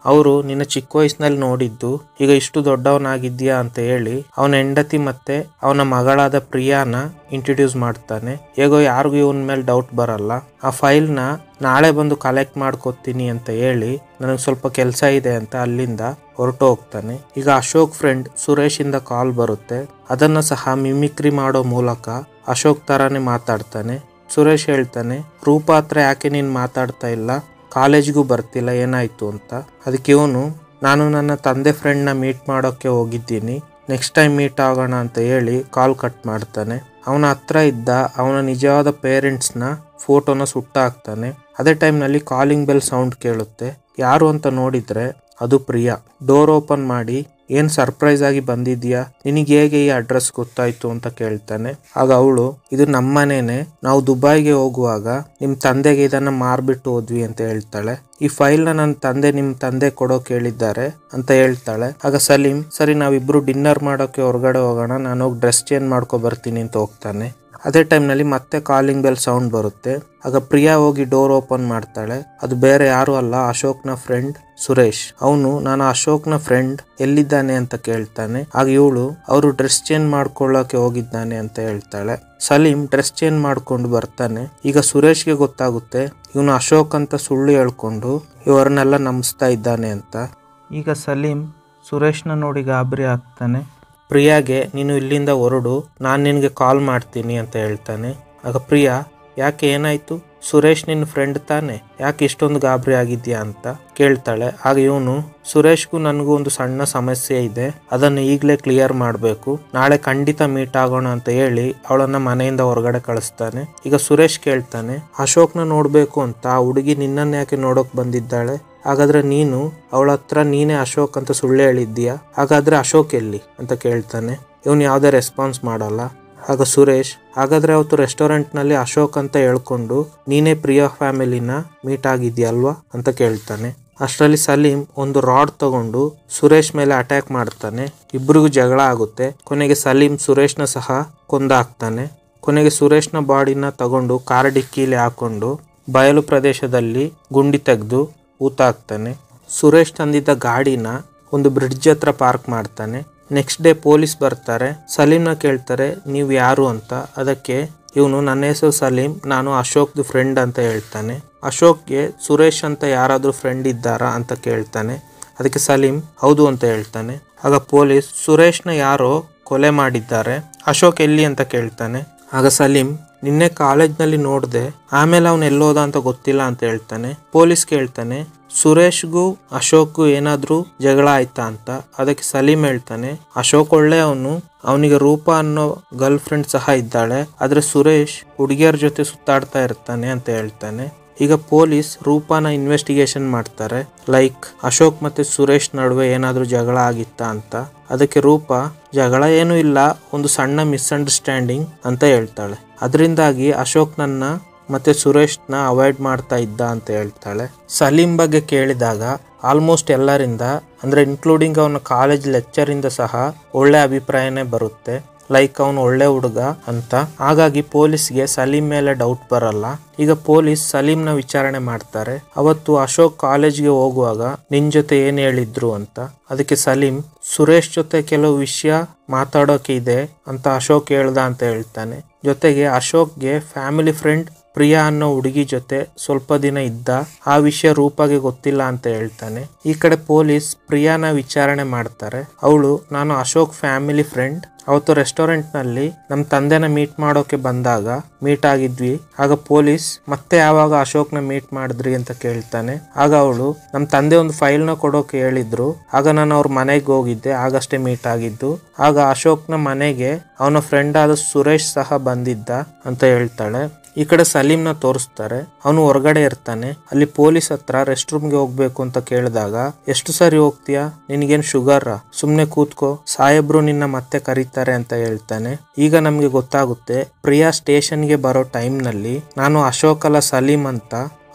ಅವರು ನಿನ್ನ ಚಿಕ್ಕ ವಯಸ್ಸಿನಲ್ಲಿ ನೋಡಿದ್ದು ಈಗ ಇಷ್ಟು ದೊಡ್ಡವನಾಗಿದ್ಯಾ ಅಂತ ಹೇಳಿ ಅವನ ಹೆಂಡತಿ ಮತ್ತೆ ಅವನ ಮಗಳಾದ ಪ್ರಿಯಾನ ಇಂಟ್ರೊಡ್ಯೂಸ್ ಮಾಡ್ತಾನೆ. ಹೇಗೋ ಯಾರಿಗೂ ಇವನ್ ಮೇಲೆ ಡೌಟ್ ಬರಲ್ಲ. ಆ ಫೈಲ್ ನ ನಾಳೆ ಬಂದು ಕಲೆಕ್ಟ್ ಮಾಡ್ಕೊತೀನಿ ಅಂತ ಹೇಳಿ ನನಗೆ ಸ್ವಲ್ಪ ಕೆಲಸ ಇದೆ ಅಂತ ಅಲ್ಲಿಂದ ಹೊರಟು ಹೋಗ್ತಾನೆ. ಈಗ ಅಶೋಕ್ ಫ್ರೆಂಡ್ ಸುರೇಶ್ ಇಂದ ಕಾಲ್ ಬರುತ್ತೆ. ಅದನ್ನ ಸಹ ಮಿಮಿಕ್ರಿ ಮಾಡೋ ಮೂಲಕ ಅಶೋಕ್ ತರಾನೇ ಮಾತಾಡ್ತಾನೆ. ಸುರೇಶ್ ಹೇಳ್ತಾನೆ, ರೂಪಾ ಹತ್ರ ಯಾಕೆ ನೀನ್ ಮಾತಾಡ್ತಾ ಇಲ್ಲ, ಕಾಲೇಜ್ಗೂ ಬರ್ತಿಲ್ಲ, ಏನಾಯ್ತು ಅಂತ. ಅದಕ್ಕೆ ಇವನು, ನಾನು ನನ್ನ ತಂದೆ ಫ್ರೆಂಡ್ನ ಮೀಟ್ ಮಾಡೋಕ್ಕೆ ಹೋಗಿದ್ದೀನಿ, ನೆಕ್ಸ್ಟ್ ಟೈಮ್ ಮೀಟ್ ಆಗೋಣ ಅಂತ ಹೇಳಿ ಕಾಲ್ ಕಟ್ ಮಾಡ್ತಾನೆ. ಅವನ ಹತ್ರ ಇದ್ದ ಅವನ ನಿಜವಾದ ಪೇರೆಂಟ್ಸ್ನ ಫೋಟೋನ ಸುಟ್ಟ ಹಾಕ್ತಾನೆ. ಅದೇ ಟೈಮ್ನಲ್ಲಿ ಕಾಲಿಂಗ್ ಬೆಲ್ ಸೌಂಡ್ ಕೇಳುತ್ತೆ. ಯಾರು ಅಂತ ನೋಡಿದ್ರೆ ಅದು ಪ್ರಿಯಾ. ಡೋರ್ ಓಪನ್ ಮಾಡಿ, ಏನ್ ಸರ್ಪ್ರೈಸ್ ಆಗಿ ಬಂದಿದ್ಯಾ, ನಿನಗೆ ಹೇಗೆ ಈ ಅಡ್ರೆಸ್ ಗೊತ್ತಾಯ್ತು ಅಂತ ಕೇಳ್ತಾನೆ. ಆಗ ಅವಳು, ಇದು ನಮ್ಮನೇನೆ, ನಾವು ದುಬೈಗೆ ಹೋಗುವಾಗ ನಿಮ್ ತಂದೆಗೆ ಇದನ್ನ ಮಾರ್ಬಿಟ್ಟು ಹೋದ್ವಿ ಅಂತ ಹೇಳ್ತಾಳೆ. ಈ ಫೈಲ್ ನ ನನ್ನ ತಂದೆ ನಿಮ್ ತಂದೆ ಕೊಡೋಕೆ ಹೇಳಿದ್ದಾರೆ ಅಂತ ಹೇಳ್ತಾಳೆ. ಆಗ ಸಲೀಂ, ಸರಿ ನಾವಿಬ್ರು ಡಿನ್ನರ್ ಮಾಡೋಕೆ ಹೊರಗಡೆ ಹೋಗೋಣ, ನಾನು ಹೋಗಿ ಡ್ರೆಸ್ ಚೇಂಜ್ ಮಾಡ್ಕೊ ಬರ್ತೀನಿ ಅಂತ ಹೋಗ್ತಾನೆ. ಅದೇ ಟೈಮ್ನಲ್ಲಿ ಮತ್ತೆ ಕಾಲಿಂಗ್ ಬೆಲ್ ಸೌಂಡ್ ಬರುತ್ತೆ. ಆಗ ಪ್ರಿಯಾ ಹೋಗಿ ಡೋರ್ ಓಪನ್ ಮಾಡ್ತಾಳೆ. ಅದು ಬೇರೆ ಯಾರು ಅಲ್ಲ, ಅಶೋಕ್ನ ಫ್ರೆಂಡ್ ಸುರೇಶ್. ಅವನು, ನಾನು ಅಶೋಕ್ನ ಫ್ರೆಂಡ್ ಎಲ್ಲಿದ್ದಾನೆ ಅಂತ ಕೇಳ್ತಾನೆ. ಆಗ ಇವಳು, ಅವರು ಡ್ರೆಸ್ ಚೇಂಜ್ ಮಾಡ್ಕೊಳ್ಳೋಕೆ ಹೋಗಿದ್ದಾನೆ ಅಂತ ಹೇಳ್ತಾಳೆ. ಸಲೀಂ ಡ್ರೆಸ್ ಚೇಂಜ್ ಮಾಡ್ಕೊಂಡು ಬರ್ತಾನೆ. ಈಗ ಸುರೇಶ್ಗೆ ಗೊತ್ತಾಗುತ್ತೆ ಇವನು ಅಶೋಕ್ ಅಂತ ಸುಳ್ಳು ಹೇಳ್ಕೊಂಡು ಇವರನ್ನೆಲ್ಲ ನಂಬಿಸ್ತಾ ಇದ್ದಾನೆ ಅಂತ. ಈಗ ಸಲೀಂ ಸುರೇಶ್ನ ನೋಡಿ ಗಾಬರಿ ಆಗ್ತಾನೆ. ಪ್ರಿಯಾಗೆ, ನೀನು ಇಲ್ಲಿಂದ ಹೊರಡು, ನಾನು ನಿನಗೆ ಕಾಲ್ ಮಾಡ್ತೀನಿ ಅಂತ ಹೇಳ್ತಾನೆ. ಆಗ ಪ್ರಿಯಾ, ಯಾಕೆ ಏನಾಯ್ತು, ಸುರೇಶ್ ನಿನ್ನ ಫ್ರೆಂಡ್ ತಾನೆ, ಯಾಕೆ ಇಷ್ಟೊಂದು ಗಾಬರಿ ಆಗಿದ್ಯಾ ಅಂತ ಕೇಳ್ತಾಳೆ. ಆಗ ಇವನು, ಸುರೇಶ್ಗೂ ನನಗೂ ಒಂದು ಸಣ್ಣ ಸಮಸ್ಯೆ ಇದೆ, ಅದನ್ನು ಈಗಲೇ ಕ್ಲಿಯರ್ ಮಾಡಬೇಕು, ನಾಳೆ ಖಂಡಿತ ಮೀಟ್ ಆಗೋಣ ಅಂತ ಹೇಳಿ ಅವಳನ್ನ ಮನೆಯಿಂದ ಹೊರಗಡೆ ಕಳಿಸ್ತಾನೆ. ಈಗ ಸುರೇಶ್ ಕೇಳ್ತಾನೆ, ಅಶೋಕ್ನ ನೋಡ್ಬೇಕು ಅಂತ ಆ ಹುಡುಗಿ ನಿನ್ನನ್ನು ಯಾಕೆ ನೋಡೋಕ್ ಬಂದಿದ್ದಾಳೆ, ಹಾಗಾದ್ರೆ ನೀನು ಅವಳ ಹತ್ರ ನೀನೇ ಅಶೋಕ್ ಅಂತ ಸುಳ್ಳು ಹೇಳಿದ್ದೀಯಾ, ಹಾಗಾದ್ರೆ ಅಶೋಕ್ ಎಲ್ಲಿ ಅಂತ ಕೇಳ್ತಾನೆ. ಇವನು ಯಾವುದೇ ರೆಸ್ಪಾನ್ಸ್ ಮಾಡಲ್ಲ. ಆಗ ಸುರೇಶ್, ಹಾಗಾದ್ರೆ ಅವತ್ತು ರೆಸ್ಟೋರೆಂಟ್ ನಲ್ಲಿ ಅಶೋಕ್ ಅಂತ ಹೇಳ್ಕೊಂಡು ನೀನೇ ಪ್ರಿಯಾ ಫ್ಯಾಮಿಲಿನ ಮೀಟ್ ಆಗಿದ್ಯಲ್ವಾ ಅಂತ ಕೇಳ್ತಾನೆ. ಅಷ್ಟರಲ್ಲಿ ಸಲೀಂ ಒಂದು ರಾಡ್ ತಗೊಂಡು ಸುರೇಶ್ ಮೇಲೆ ಅಟ್ಯಾಕ್ ಮಾಡ್ತಾನೆ. ಇಬ್ಬರಿಗೂ ಜಗಳ ಆಗುತ್ತೆ. ಕೊನೆಗೆ ಸಲೀಂ ಸುರೇಶ್ನ ಸಹ ಕೊಂದಾಕ್ತಾನೆ. ಕೊನೆಗೆ ಸುರೇಶ್ನ ಬಾಡಿನ ತಗೊಂಡು ಕಾರ್ ಡಿಕ್ಕಿಲಿ ಹಾಕೊಂಡು ಬಯಲು ಪ್ರದೇಶದಲ್ಲಿ ಗುಂಡಿ ತೆಗೆದು ಊತಾಕ್ತಾನೆ. ಸುರೇಶ್ ತಂದಿದ್ದ ಗಾಡಿನ ಒಂದು ಬ್ರಿಡ್ಜ್ ಹತ್ರ ಪಾರ್ಕ್ ಮಾಡ್ತಾನೆ. ನೆಕ್ಸ್ಟ್ ಡೇ ಪೊಲೀಸ್ ಬರ್ತಾರೆ. ಸಲೀಂನ ಕೇಳ್ತಾರೆ, ನೀವು ಯಾರು ಅಂತ. ಅದಕ್ಕೆ ಇವನು, ನನ್ನ ಹೆಸರು ಸಲೀಂ, ನಾನು ಅಶೋಕ್ದು ಫ್ರೆಂಡ್ ಅಂತ ಹೇಳ್ತಾನೆ. ಅಶೋಕ್ಗೆ ಸುರೇಶ್ ಅಂತ ಯಾರಾದರೂ ಫ್ರೆಂಡ್ ಇದ್ದಾರಾ ಅಂತ ಕೇಳ್ತಾನೆ. ಅದಕ್ಕೆ ಸಲೀಂ ಹೌದು ಅಂತ ಹೇಳ್ತಾನೆ. ಆಗ ಪೊಲೀಸ್, ಸುರೇಶ್ನ ಯಾರೋ ಕೊಲೆ ಮಾಡಿದ್ದಾರೆ, ಅಶೋಕ್ ಎಲ್ಲಿ ಅಂತ ಕೇಳ್ತಾನೆ. ಆಗ ಸಲೀಂ, ನಿನ್ನೆ ಕಾಲೇಜ್ನಲ್ಲಿ ನೋಡಿದೆ, ಆಮೇಲೆ ಅವನು ಎಲ್ಲೋದ ಅಂತ ಗೊತ್ತಿಲ್ಲ ಅಂತ ಹೇಳ್ತಾನೆ. ಪೊಲೀಸ್ ಕೇಳ್ತಾನೆ, ಸುರೇಶ್ಗೂ ಅಶೋಕ್ಗೂ ಏನಾದ್ರೂ ಜಗಳ ಆಯ್ತಾ ಅಂತ. ಅದಕ್ಕೆ ಸಲೀಂ ಹೇಳ್ತಾನೆ, ಅಶೋಕ್ ಒಳ್ಳೆ ಅವನು, ಅವನಿಗೆ ರೂಪಾ ಅನ್ನೋ ಗರ್ಲ್ ಫ್ರೆಂಡ್ ಸಹ ಇದ್ದಾಳೆ, ಆದ್ರೆ ಸುರೇಶ್ ಹುಡುಗಿಯರ ಜೊತೆ ಸುತ್ತಾಡ್ತಾ ಇರ್ತಾನೆ ಅಂತ ಹೇಳ್ತಾನೆ. ಈಗ ಪೊಲೀಸ್ ರೂಪಾನ ಇನ್ವೆಸ್ಟಿಗೇಷನ್ ಮಾಡ್ತಾರೆ, ಲೈಕ್ ಅಶೋಕ್ ಮತ್ತೆ ಸುರೇಶ್ ನಡುವೆ ಏನಾದ್ರೂ ಜಗಳ ಆಗಿತ್ತಾ ಅಂತ. ಅದಕ್ಕೆ ರೂಪಾ, ಜಗಳ ಏನೂ ಇಲ್ಲ, ಒಂದು ಸಣ್ಣ ಮಿಸ್ಅಂಡರ್ಸ್ಟ್ಯಾಂಡಿಂಗ್ ಅಂತ ಹೇಳ್ತಾಳೆ. ಅದರಿಂದಾಗಿ ಅಶೋಕ್ ನನ್ನ ಮತ್ತೆ ಸುರೇಶ್ನ ಅವಾಯ್ಡ್ ಮಾಡ್ತಾ ಇದ್ದ ಅಂತ ಹೇಳ್ತಾಳೆ. ಸಲೀಂ ಬಗ್ಗೆ ಕೇಳಿದಾಗ ಆಲ್ಮೋಸ್ಟ್ ಎಲ್ಲರಿಂದ, ಅಂದ್ರೆ ಇನ್ಕ್ಲೂಡಿಂಗ್ ಅವನ ಕಾಲೇಜ್ ಲೆಕ್ಚರ್ ಇಂದ ಸಹ ಒಳ್ಳೆ ಅಭಿಪ್ರಾಯನೇ ಬರುತ್ತೆ, ಲೈಕ್ ಅವನು ಒಳ್ಳೆ ಹುಡುಗ ಅಂತ. ಹಾಗಾಗಿ ಪೊಲೀಸ್ಗೆ ಸಲೀಂ ಮೇಲೆ ಡೌಟ್ ಬರಲ್ಲ. ಈಗ ಪೊಲೀಸ್ ಸಲೀಂನ ವಿಚಾರಣೆ ಮಾಡ್ತಾರೆ. ಅವತ್ತು ಅಶೋಕ್ ಕಾಲೇಜ್ಗೆ ಹೋಗುವಾಗ ನಿನ್ ಜೊತೆ ಏನ್ ಹೇಳಿದ್ರು ಅಂತ. ಅದಕ್ಕೆ ಸಲೀಂ, ಸುರೇಶ್ ಜೊತೆ ಕೆಲವು ವಿಷಯ ಮಾತಾಡೋಕೆ ಇದೆ ಅಂತ ಅಶೋಕ್ ಹೇಳ್ದ ಅಂತ ಹೇಳ್ತಾನೆ. ಜೊತೆಗೆ ಅಶೋಕ್ಗೆ ಫ್ಯಾಮಿಲಿ ಫ್ರೆಂಡ್ ಪ್ರಿಯಾ ಅನ್ನೋ ಹುಡುಗಿ ಜೊತೆ ಸ್ವಲ್ಪ ದಿನ ಇದ್ದ, ಆ ವಿಷಯ ರೂಪಾಗೆ ಗೊತ್ತಿಲ್ಲ ಅಂತ ಹೇಳ್ತಾನೆ. ಈ ಕಡೆ ಪೊಲೀಸ್ ಪ್ರಿಯಾನ ವಿಚಾರಣೆ ಮಾಡ್ತಾರೆ. ಅವಳು, ನಾನು ಅಶೋಕ್ ಫ್ಯಾಮಿಲಿ ಫ್ರೆಂಡ್, ಅವತ್ತು ರೆಸ್ಟೋರೆಂಟ್ ನಲ್ಲಿ ನಮ್ ತಂದೆನ ಮೀಟ್ ಮಾಡೋಕೆ ಬಂದಾಗ ಮೀಟ್ ಆಗಿದ್ವಿ. ಆಗ ಪೊಲೀಸ್, ಮತ್ತೆ ಯಾವಾಗ ಅಶೋಕ್ನ ಮೀಟ್ ಮಾಡಿದ್ರಿ ಅಂತ ಕೇಳ್ತಾನೆ. ಆಗ ಅವಳು, ನಮ್ ತಂದೆ ಒಂದು ಫೈಲ್ ನ ಕೊಡೋಕೆ ಹೇಳಿದ್ರು, ಆಗ ನಾನು ಅವ್ರ ಮನೆಗೆ ಹೋಗಿದ್ದೆ, ಆಗಷ್ಟೇ ಮೀಟ್ ಆಗಿದ್ದು. ಆಗ ಅಶೋಕ್ನ ಮನೆಗೆ ಅವನ ಫ್ರೆಂಡ್ ಆದ ಸುರೇಶ್ ಸಹ ಬಂದಿದ್ದ ಅಂತ ಹೇಳ್ತಾಳೆ. ಈ ಕಡೆ ಸಲೀಂನ ತೋರಿಸ್ತಾರೆ. ಅವನು ಹೊರಗಡೆ ಇರ್ತಾನೆ. ಅಲ್ಲಿ ಪೊಲೀಸ್ ಹತ್ರ ರೆಸ್ಟ್ ರೂಮ್ಗೆ ಹೋಗ್ಬೇಕು ಅಂತ ಕೇಳಿದಾಗ, ಎಷ್ಟು ಸರಿ ಹೋಗ್ತೀಯಾ, ನಿನಗೇನ್ ಶುಗರ್, ಸುಮ್ನೆ ಕೂತ್ಕೋ, ಸಾಹೇಬ್ರು ನಿನ್ನ ಮತ್ತೆ ಕರೀತಾರೆ ಅಂತ ಹೇಳ್ತಾನೆ. ಈಗ ನಮ್ಗೆ ಗೊತ್ತಾಗುತ್ತೆ, ಪ್ರಿಯಾ ಸ್ಟೇಷನ್ಗೆ ಬರೋ ಟೈಮ್ ನಲ್ಲಿ ನಾನು ಅಶೋಕ್ ಅಲ್ಲ ಸಲೀಂ ಅಂತ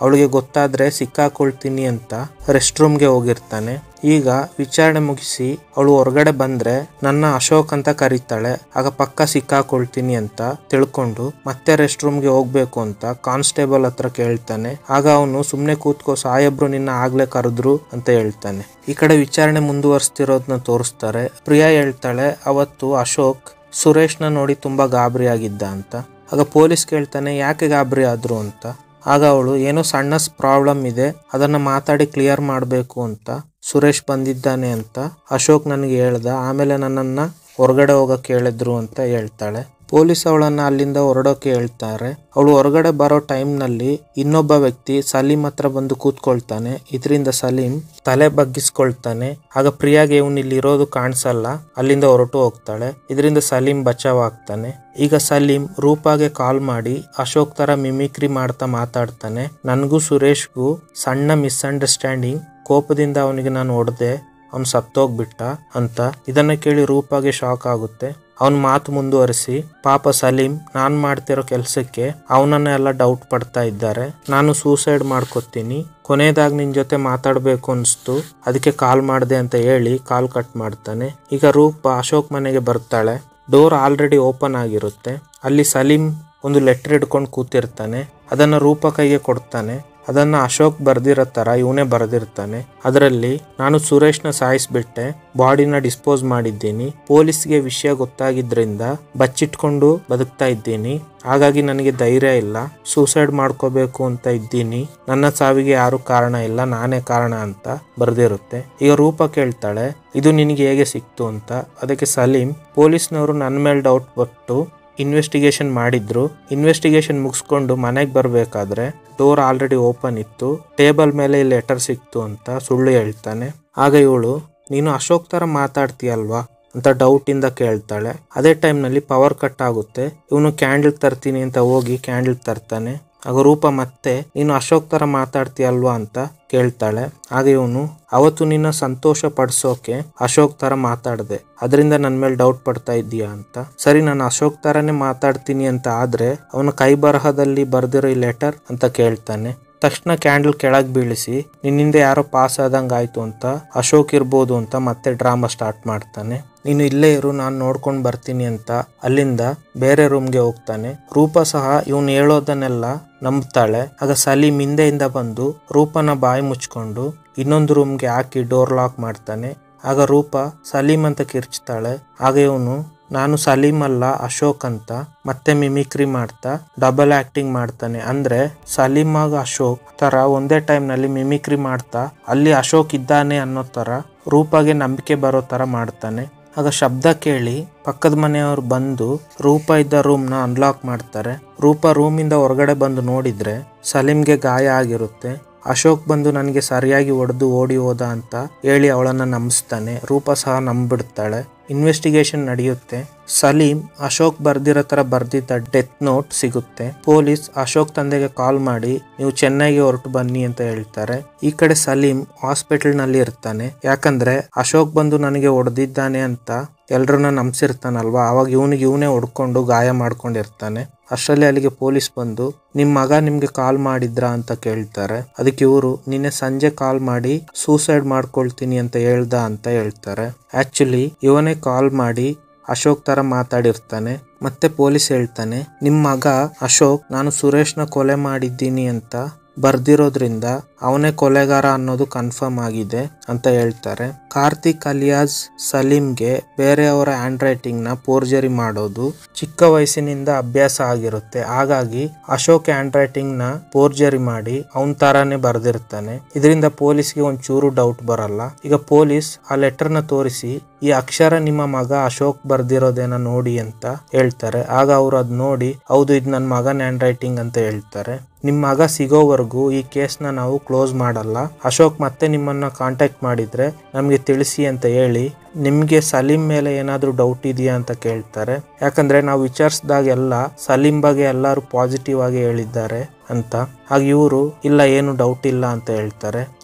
ಅವಳಿಗೆ ಗೊತ್ತಾದ್ರೆ ಸಿಕ್ಕಾಕೊಳ್ತೀನಿ ಅಂತ ರೆಸ್ಟ್ ರೂಮ್ಗೆ ಹೋಗಿರ್ತಾನೆ. ಈಗ ವಿಚಾರಣೆ ಮುಗಿಸಿ ಅವಳು ಹೊರಗಡೆ ಬಂದ್ರೆ ನನ್ನ ಅಶೋಕ್ ಅಂತ ಕರೀತಾಳೆ. ಆಗ ಪಕ್ಕ ಸಿಕ್ಕಾಕೊಳ್ತೀನಿ ಅಂತ ತಿಳ್ಕೊಂಡು ಮತ್ತೆ ರೆಸ್ಟ್ ರೂಮ್ಗೆ ಹೋಗ್ಬೇಕು ಅಂತ ಕಾನ್ಸ್ಟೇಬಲ್ ಹತ್ರ ಕೇಳ್ತಾನೆ. ಆಗ ಅವನು ಸುಮ್ನೆ ಕೂತ್ಕೋ, ಸಾಹೇಬ್ರು ನಿನ್ನ ಆಗ್ಲೇ ಕರೆದ್ರು ಅಂತ ಹೇಳ್ತಾನೆ. ಈ ಕಡೆ ವಿಚಾರಣೆ ಮುಂದುವರಿಸ್ತಿರೋದನ್ನ ತೋರಿಸ್ತಾರೆ. ಪ್ರಿಯಾ ಹೇಳ್ತಾಳೆ ಅವತ್ತು ಅಶೋಕ್ ಸುರೇಶ್ನ ನೋಡಿ ತುಂಬಾ ಗಾಬರಿ ಆಗಿದ್ದ ಅಂತ. ಆಗ ಪೊಲೀಸ್ ಕೇಳ್ತಾನೆ ಯಾಕೆ ಗಾಬರಿ ಆದ್ರು ಅಂತ. ಆಗ ಅವಳು ಏನೋ ಸಣ್ಣ ಪ್ರಾಬ್ಲಮ್ ಇದೆ, ಅದನ್ನ ಮಾತಾಡಿ ಕ್ಲಿಯರ್ ಮಾಡಬೇಕು ಅಂತ ಸುರೇಶ್ ಬಂದಿದ್ದಾನೆ ಅಂತ ಅಶೋಕ್ ನನಗೆ ಹೇಳ್ದ, ಆಮೇಲೆ ನನ್ನನ್ನ ಹೊರಗಡೆ ಹೋಗಕ್ಕೆ ಹೇಳಿದ್ರು ಅಂತ ಹೇಳ್ತಾಳೆ. ಪೊಲೀಸ್ ಅವಳನ್ನ ಅಲ್ಲಿಂದ ಹೊರಡೋಕೆ ಹೇಳ್ತಾರೆ. ಅವಳು ಹೊರಗಡೆ ಬರೋ ಟೈಮ್ನಲ್ಲಿ ಇನ್ನೊಬ್ಬ ವ್ಯಕ್ತಿ ಸಲೀಂ ಹತ್ರ ಬಂದು ಕೂತ್ಕೊಳ್ತಾನೆ. ಇದರಿಂದ ಸಲೀಂ ತಲೆ ಬಗ್ಗಿಸ್ಕೊಳ್ತಾನೆ. ಆಗ ಪ್ರಿಯಾಗೆ ಇವನು ಇಲ್ಲಿ ಇರೋದು ಕಾಣಿಸಲ್ಲ, ಅಲ್ಲಿಂದ ಹೊರಟು ಹೋಗ್ತಾಳೆ. ಇದರಿಂದ ಸಲೀಂ ಬಚಾವ್ ಆಗ್ತಾನೆ. ಈಗ ಸಲೀಂ ರೂಪಾಗೆ ಕಾಲ್ ಮಾಡಿ ಅಶೋಕ್ ತರ ಮಿಮಿಕ್ರಿ ಮಾಡ್ತಾ ಮಾತಾಡ್ತಾನೆ. ನನ್ಗೂ ಸುರೇಶ್ಗೂ ಸಣ್ಣ ಮಿಸ್ಅಂಡರ್ಸ್ಟ್ಯಾಂಡಿಂಗ್, ಕೋಪದಿಂದ ಅವನಿಗೆ ನಾನು ಹೊಡೆದೆ, ಅವ್ನು ಸತ್ತೋಗ್ಬಿಟ್ಟ ಅಂತ. ಇದನ್ನ ಕೇಳಿ ರೂಪಾಗೆ ಶಾಕ್ ಆಗುತ್ತೆ. ಅವನ್ ಮಾತು ಮುಂದುವರಿಸಿ, ಪಾಪ ಸಲೀಂ ನಾನ್ ಮಾಡ್ತಿರೋ ಕೆಲ್ಸಕ್ಕೆ ಅವನನ್ನ ಎಲ್ಲ ಡೌಟ್ ಪಡ್ತಾ ಇದ್ದಾರೆ, ನಾನು ಸೂಸೈಡ್ ಮಾಡ್ಕೊತೀನಿ, ಕೊನೆಯದಾಗಿ ನಿನ್ ಜೊತೆ ಮಾತಾಡ್ಬೇಕು ಅನ್ಸ್ತು, ಅದಕ್ಕೆ ಕಾಲ್ ಮಾಡ್ದೆ ಅಂತ ಹೇಳಿ ಕಾಲ್ ಕಟ್ ಮಾಡ್ತಾನೆ. ಈಗ ರೂಪ ಅಶೋಕ್ ಮನೆಗೆ ಬರ್ತಾಳೆ. ಡೋರ್ ಆಲ್ರೆಡಿ ಓಪನ್ ಆಗಿರುತ್ತೆ. ಅಲ್ಲಿ ಸಲೀಂ ಒಂದು ಲೆಟರ್ ಹಿಡ್ಕೊಂಡು ಕೂತಿರ್ತಾನೆ. ಅದನ್ನ ರೂಪ ಕೈಗೆ ಕೊಡ್ತಾನೆ. ಅದನ್ನ ಅಶೋಕ್ ಬರ್ದಿರೋ ತರ ಇವನೇ ಬರೆದಿರ್ತಾನೆ. ಅದರಲ್ಲಿ ನಾನು ಸುರೇಶ್ನ ಸಾಯಿಸ್ಬಿಟ್ಟೆ, ಬಾಡಿನ ಡಿಸ್ಪೋಸ್ ಮಾಡಿದ್ದೀನಿ, ಪೊಲೀಸ್ಗೆ ವಿಷಯ ಗೊತ್ತಾಗಿದ್ರಿಂದ ಬಚ್ಚಿಟ್ಕೊಂಡು ಬದುಕ್ತಾ ಇದ್ದೀನಿ, ಹಾಗಾಗಿ ನನಗೆ ಧೈರ್ಯ ಇಲ್ಲ, ಸೂಸೈಡ್ ಮಾಡ್ಕೋಬೇಕು ಅಂತ ಇದ್ದೀನಿ, ನನ್ನ ಸಾವಿಗೆ ಯಾರು ಕಾರಣ ಇಲ್ಲ, ನಾನೇ ಕಾರಣ ಅಂತ ಬರ್ದಿರುತ್ತೆ. ಈಗ ರೂಪ ಕೇಳ್ತಾಳೆ ಇದು ನಿನಗೆ ಹೇಗೆ ಸಿಕ್ತು ಅಂತ. ಅದಕ್ಕೆ ಸಲೀಂ ಪೊಲೀಸ್ನವರು ನನ್ನ ಮೇಲೆ ಡೌಟ್ ಪಟ್ಟು ಇನ್ವೆಸ್ಟಿಗೇಷನ್ ಮಾಡಿದ್ರು, ಇನ್ವೆಸ್ಟಿಗೇಷನ್ ಮುಗಿಸ್ಕೊಂಡು ಮನೆಗೆ ಬರಬೇಕಾದ್ರೆ ಡೋರ್ ಆಲ್ರೆಡಿ ಓಪನ್ ಇತ್ತು, ಟೇಬಲ್ ಮೇಲೆ ಈ ಲೆಟರ್ ಸಿಕ್ತು ಅಂತ ಸುಳ್ಳು ಹೇಳ್ತಾನೆ. ಆಗ ಇವಳು ನೀನು ಅಶೋಕ್ ತರ ಮಾತಾಡ್ತೀಯಲ್ವಾ ಅಂತ ಡೌಟ್ ಇಂದ ಕೇಳ್ತಾಳೆ. ಅದೇ ಟೈಮ್ನಲ್ಲಿ ಪವರ್ ಕಟ್ ಆಗುತ್ತೆ. ಇವನು ಕ್ಯಾಂಡಲ್ ತರ್ತೀನಿ ಅಂತ ಹೋಗಿ ಕ್ಯಾಂಡಲ್ ತರ್ತಾನೆ. ಆಗ ರೂಪ ಮತ್ತೆ ನೀನು ಅಶೋಕ್ ತರ ಮಾತಾಡ್ತೀಯಲ್ವಾ ಅಂತ ಕೇಳ್ತಾಳೆ. ಆಗ ಇವನು ಅವತ್ತು ನಿನ್ನ ಸಂತೋಷ ಪಡಿಸೋಕೆ ಅಶೋಕ್ ತರ ಮಾತಾಡ್ದೆ, ಅದರಿಂದ ನನ್ನ ಮೇಲೆ ಡೌಟ್ ಪಡ್ತಾ ಇದ್ದೀಯಾ ಅಂತ. ಸರಿ, ನಾನು ಅಶೋಕ್ ತರನೇ ಮಾತಾಡ್ತೀನಿ ಅಂತ ಆದ್ರೆ ಅವನ ಕೈ ಬರಹದಲ್ಲಿ ಬರ್ದಿರೋ ಈ ಲೆಟರ್ ಅಂತ ಕೇಳ್ತಾನೆ. ತಕ್ಷಣ ಕ್ಯಾಂಡಲ್ ಕೆಳಗ್ ಬೀಳಿಸಿ ನಿನ್ನಿಂದ ಯಾರೋ ಪಾಸ್ ಆದಂಗ ಆಯ್ತು ಅಂತ ಅಶೋಕ್ ಇರ್ಬೋದು ಅಂತ ಮತ್ತೆ ಡ್ರಾಮಾ ಸ್ಟಾರ್ಟ್ ಮಾಡ್ತಾನೆ. ನೀನು ಇಲ್ಲೇ ಇರು, ನಾನು ನೋಡ್ಕೊಂಡು ಬರ್ತೀನಿ ಅಂತ ಅಲ್ಲಿಂದ ಬೇರೆ ರೂಮ್ಗೆ ಹೋಗ್ತಾನೆ. ರೂಪ ಸಹ ಇವನು ಹೇಳೋದನ್ನೆಲ್ಲ ನಂಬ್ತಾಳೆ. ಆಗ ಸಲೀಂ ಹಿಂದೆಯಿಂದ ಬಂದು ರೂಪನ ಬಾಯಿ ಮುಚ್ಕೊಂಡು ಇನ್ನೊಂದು ರೂಮ್ಗೆ ಹಾಕಿ ಡೋರ್ ಲಾಕ್ ಮಾಡ್ತಾನೆ. ಆಗ ರೂಪ ಸಲೀಂ ಅಂತ ಕಿರ್ಚ್ತಾಳೆ. ಆಗ ಇವನು ನಾನು ಸಲೀಂ ಅಲ್ಲ ಅಶೋಕ್ ಅಂತ ಮತ್ತೆ ಮಿಮಿಕ್ರಿ ಮಾಡ್ತಾ ಡಬಲ್ ಆಕ್ಟಿಂಗ್ ಮಾಡ್ತಾನೆ. ಅಂದ್ರೆ ಸಲೀಂ ಆಗ ಅಶೋಕ್ ತರ ಒಂದೇ ಟೈಮ್ ನಲ್ಲಿ ಮಿಮಿಕ್ರಿ ಮಾಡ್ತಾ ಅಲ್ಲಿ ಅಶೋಕ್ ಇದ್ದಾನೆ ಅನ್ನೋ ತರ ರೂಪಾಗೆ ನಂಬಿಕೆ ಬರೋ ತರ ಮಾಡ್ತಾನೆ. ಆಗ ಶಬ್ದ ಕೇಳಿ ಪಕ್ಕದ ಮನೆಯವರು ಬಂದು ರೂಪ ಇದ್ದ ರೂಮ್ ನ ಅನ್ಲಾಕ್ ಮಾಡ್ತಾರೆ. ರೂಪ ರೂಮಿಂದ ಹೊರಗಡೆ ಬಂದು ನೋಡಿದ್ರೆ ಸಲೀಂಗೆ ಗಾಯ ಆಗಿರುತ್ತೆ. ಅಶೋಕ್ ಬಂದು ನನಗೆ ಸರಿಯಾಗಿ ಹೊಡೆದು ಓಡಿ ಹೋದ ಅಂತ ಹೇಳಿ ಅವಳನ್ನ ನಂಬಿಸ್ತಾನೆ. ರೂಪ ಸಹ ನಂಬಿಡ್ತಾಳೆ. ಇನ್ವೆಸ್ಟಿಗೇಷನ್ ನಡೆಯುತ್ತೆ. ಸಲೀಂ ಅಶೋಕ್ ಬರ್ದಿರೋ ತರ ಬರ್ದಿದ್ದ ಡೆತ್ ನೋಟ್ ಸಿಗುತ್ತೆ. ಪೊಲೀಸ್ ಅಶೋಕ್ ತಂದೆಗೆ ಕಾಲ್ ಮಾಡಿ ನೀವು ಚೆನ್ನೈಗೆ ಹೊರಟು ಬನ್ನಿ ಅಂತ ಹೇಳ್ತಾರೆ. ಈ ಕಡೆ ಸಲೀಂ ಹಾಸ್ಪಿಟಲ್ ನಲ್ಲಿ ಇರ್ತಾನೆ. ಯಾಕಂದ್ರೆ ಅಶೋಕ್ ಬಂದು ನನಗೆ ಹೊಡೆದಿದ್ದಾನೆ ಅಂತ ಎಲ್ರನ್ನ ನಂಬಿಸಿರ್ತಾನಲ್ವಾ, ಅವಾಗ ಇವನಿಗೆ ಇವನೇ ಹೊಡ್ಕೊಂಡು ಗಾಯ ಮಾಡ್ಕೊಂಡಿರ್ತಾನೆ. ಅಷ್ಟರಲ್ಲಿ ಅಲ್ಲಿಗೆ ಪೊಲೀಸ್ ಬಂದು ನಿಮ್ ಮಗ ನಿಮ್ಗೆ ಕಾಲ್ ಮಾಡಿದ್ರಾ ಅಂತ ಕೇಳ್ತಾರೆ. ಅದಕ್ಕೆ ಇವರು ನಿನ್ನೆ ಸಂಜೆ ಕಾಲ್ ಮಾಡಿ ಸೂಸೈಡ್ ಮಾಡ್ಕೊಳ್ತೀನಿ ಅಂತ ಹೇಳ್ದ ಅಂತ ಹೇಳ್ತಾರೆ. ಆಕ್ಚುಲಿ ಇವನೇ ಕಾಲ್ ಮಾಡಿ ಅಶೋಕ್ ತರ ಮಾತಾಡಿರ್ತಾನೆ. ಮತ್ತೆ ಪೊಲೀಸ್ ಹೇಳ್ತಾನೆ ನಿಮ್ ಮಗ ಅಶೋಕ್ ನಾನು ಸುರೇಶ್ನ ಕೊಲೆ ಮಾಡಿದ್ದೀನಿ ಅಂತ ಬರ್ದಿರೋದ್ರಿಂದ ಅವನೇ ಕೊಲೆಗಾರ ಅನ್ನೋದು ಕನ್ಫರ್ಮ್ ಆಗಿದೆ ಅಂತ ಹೇಳ್ತಾರೆ. ಕಾರ್ತಿಕ್ ಅಲಿಯಾಸ್ ಸಲೀಂಗೆ ಬೇರೆಯವರ ಹ್ಯಾಂಡ್ ರೈಟಿಂಗ್ ನ ಫೋರ್ಜರಿ ಮಾಡೋದು ಚಿಕ್ಕ ವಯಸ್ಸಿನಿಂದ ಅಭ್ಯಾಸ ಆಗಿರುತ್ತೆ. ಹಾಗಾಗಿ ಅಶೋಕ್ ಹ್ಯಾಂಡ್ ರೈಟಿಂಗ್ ನ ಫೋರ್ಜರಿ ಮಾಡಿ ಅವನ್ ತರಾನೇ ಬರ್ದಿರ್ತಾನೆ. ಇದರಿಂದ ಪೊಲೀಸ್ಗೆ ಒಂಚೂರು ಡೌಟ್ ಬರಲ್ಲ. ಈಗ ಪೊಲೀಸ್ ಆ ಲೆಟರ್ ನ ತೋರಿಸಿ ಈ ಅಕ್ಷರ ನಿಮ್ಮ ಮಗ ಅಶೋಕ್ ಬರ್ದಿರೋದೇನ ನೋಡಿ ಅಂತ ಹೇಳ್ತಾರೆ. ಆಗ ಅವ್ರು ಅದ್ ನೋಡಿ ಹೌದು ಇದು ನನ್ನ ಮಗನ ಹ್ಯಾಂಡ್ ರೈಟಿಂಗ್ ಅಂತ ಹೇಳ್ತಾರೆ. ನಿಮ್ ಮಗ ಸಿಗೋವರೆಗೂ ಈ ಕೇಸ್ನ ನಾವು ಕ್ಲೋಸ್ ಮಾಡಲ್ಲ. ಅಶೋಕ್ ಮತ್ತೆ ನಿಮ್ಮನ್ನ ಕಾಂಟ್ಯಾಕ್ಟ್ ಮಾಡಿದ್ರೆ ನಮ್ಗೆ ತಿಳಿಸಿ ಅಂತ ಹೇಳಿ ನಿಮ್ಗೆ ಸಲೀಂ ಮೇಲೆ ಏನಾದ್ರೂ ಡೌಟ್ ಇದೆಯಾ ಅಂತ ಕೇಳ್ತಾರೆ. ಯಾಕಂದ್ರೆ ನಾವು ವಿಚಾರಿಸಿದಾಗ ಎಲ್ಲ ಸಲೀಂ ಬಗ್ಗೆ ಎಲ್ಲರೂ ಪಾಸಿಟಿವ್ ಆಗಿ ಹೇಳಿದ್ದಾರೆ ಅಂತ. ಆಗ ಇವರು ಇಲ್ಲ ಏನು ಡೌಟ್ ಇಲ್ಲ ಅಂತ ಹೇಳ್ತಾರೆ.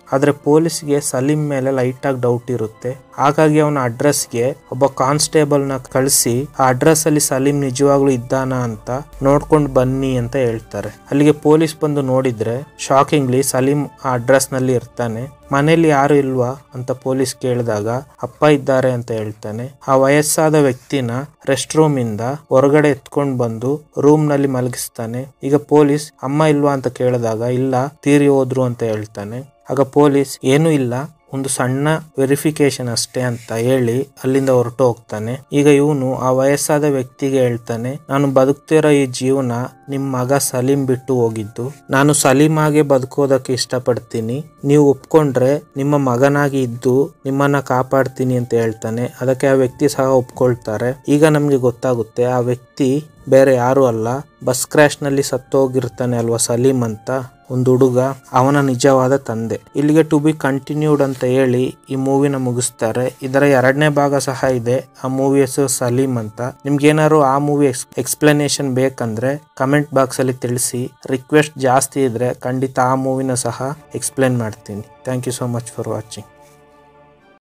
ಆದ್ರೆ ಪೊಲೀಸ್ಗೆ ಸಲೀಂ ಮೇಲೆ ಲೈಟ್ ಆಗಿ ಡೌಟ್ ಇರುತ್ತೆ. ಹಾಗಾಗಿ ಅವನ ಅಡ್ರೆಸ್ಗೆ ಒಬ್ಬ ಕಾನ್ಸ್ಟೇಬಲ್ ನ ಕಳಿಸಿ ಆ ಅಡ್ರೆಸ್ ಅಲ್ಲಿ ಸಲೀಂ ನಿಜವಾಗ್ಲೂ ಇದ್ದಾನ ಅಂತ ನೋಡ್ಕೊಂಡು ಬನ್ನಿ ಅಂತ ಹೇಳ್ತಾರೆ. ಅಲ್ಲಿಗೆ ಪೊಲೀಸ್ ಬಂದು ನೋಡಿದ್ರೆ ಶಾಕಿಂಗ್ಲಿ ಸಲೀಂ ಆ ಅಡ್ರೆಸ್ ನಲ್ಲಿ ಇರ್ತಾನೆ. ಮನೇಲಿ ಯಾರು ಇಲ್ವಾ ಅಂತ ಪೊಲೀಸ್ ಕೇಳಿದಾಗ ಅಪ್ಪ ಇದ್ದಾರೆ ಅಂತ ಹೇಳ್ತಾನೆ. ಆ ವಯಸ್ಸಾದ ವ್ಯಕ್ತಿನ ರೆಸ್ಟ್ ರೂಮ್ ಇಂದ ಹೊರಗಡೆ ಎತ್ಕೊಂಡು ಬಂದು ರೂಮ್ ನಲ್ಲಿ ಮಲಗಿಸ್ತಾನೆ. ಈಗ ಪೊಲೀಸ್ ಅಮ್ಮ ಇಲ್ವಾ ಅಂತ ಕೇಳಿದಾಗ ಇಲ್ಲ ತೀರಿ ಹೋದ್ರು ಅಂತ ಹೇಳ್ತಾನೆ. ಆಗ ಪೊಲೀಸ್ ಏನೂ ಇಲ್ಲ, ಒಂದು ಸಣ್ಣ ವೆರಿಫಿಕೇಶನ್ ಅಷ್ಟೇ ಅಂತ ಹೇಳಿ ಅಲ್ಲಿಂದ ಹೊರಟು ಹೋಗ್ತಾನೆ. ಈಗ ಇವನು ಆ ವಯಸ್ಸಾದ ವ್ಯಕ್ತಿಗೆ ಹೇಳ್ತಾನೆ, ನಾನು ಬದುಕ್ತಿರೋ ಈ ಜೀವನ ನಿಮ್ ಮಗ ಸಲೀಂ ಬಿಟ್ಟು ಹೋಗಿದ್ದು, ನಾನು ಸಲೀಮಾಗೆ ಬದುಕೋದಕ್ಕೆ ಇಷ್ಟಪಡ್ತೀನಿ, ನೀವು ಒಪ್ಕೊಂಡ್ರೆ ನಿಮ್ಮ ಮಗನಾಗಿ ಇದ್ದು ನಿಮ್ಮನ್ನ ಕಾಪಾಡ್ತೀನಿ ಅಂತ ಹೇಳ್ತಾನೆ. ಅದಕ್ಕೆ ಆ ವ್ಯಕ್ತಿ ಸಹ ಒಪ್ಕೊಳ್ತಾರೆ. ಈಗ ನಮ್ಗೆ ಗೊತ್ತಾಗುತ್ತೆ ಆ ವ್ಯಕ್ತಿ ಬೇರೆ ಯಾರು ಅಲ್ಲ, ಬಸ್ ಕ್ರ್ಯಾಶ್ ನಲ್ಲಿ ಸತ್ತೋಗಿರ್ತಾನೆ ಅಲ್ವಾ ಸಲೀಂ ಅಂತ ಒಂದು ಹುಡುಗ, ಅವನ ನಿಜವಾದ ತಂದೆ. ಇಲ್ಲಿಗೆ ಟು ಬಿ ಕಂಟಿನ್ಯೂಡ್ ಅಂತ ಹೇಳಿ ಈ ಮೂವಿನ ಮುಗಿಸ್ತಾರೆ. ಇದರ ಎರಡನೇ ಭಾಗ ಸಹ ಇದೆ. ಆ ಮೂವಿ ಹೆಸರು ಸಲೀಂ ಅಂತ. ನಿಮ್ಗೆ ಏನಾದ್ರು ಆ ಮೂವಿ ಎಕ್ಸ್ಪ್ಲನೇಷನ್ ಬೇಕಂದ್ರೆ ಕಮೆಂಟ್ ಬಾಕ್ಸ್ ಅಲ್ಲಿ ತಿಳಿಸಿ. ರಿಕ್ವೆಸ್ಟ್ ಜಾಸ್ತಿ ಇದ್ರೆ ಖಂಡಿತ ಆ ಮೂವಿನ ಸಹ ಎಕ್ಸ್ಪ್ಲೇನ್ ಮಾಡ್ತೀನಿ. Thank you so much for watching.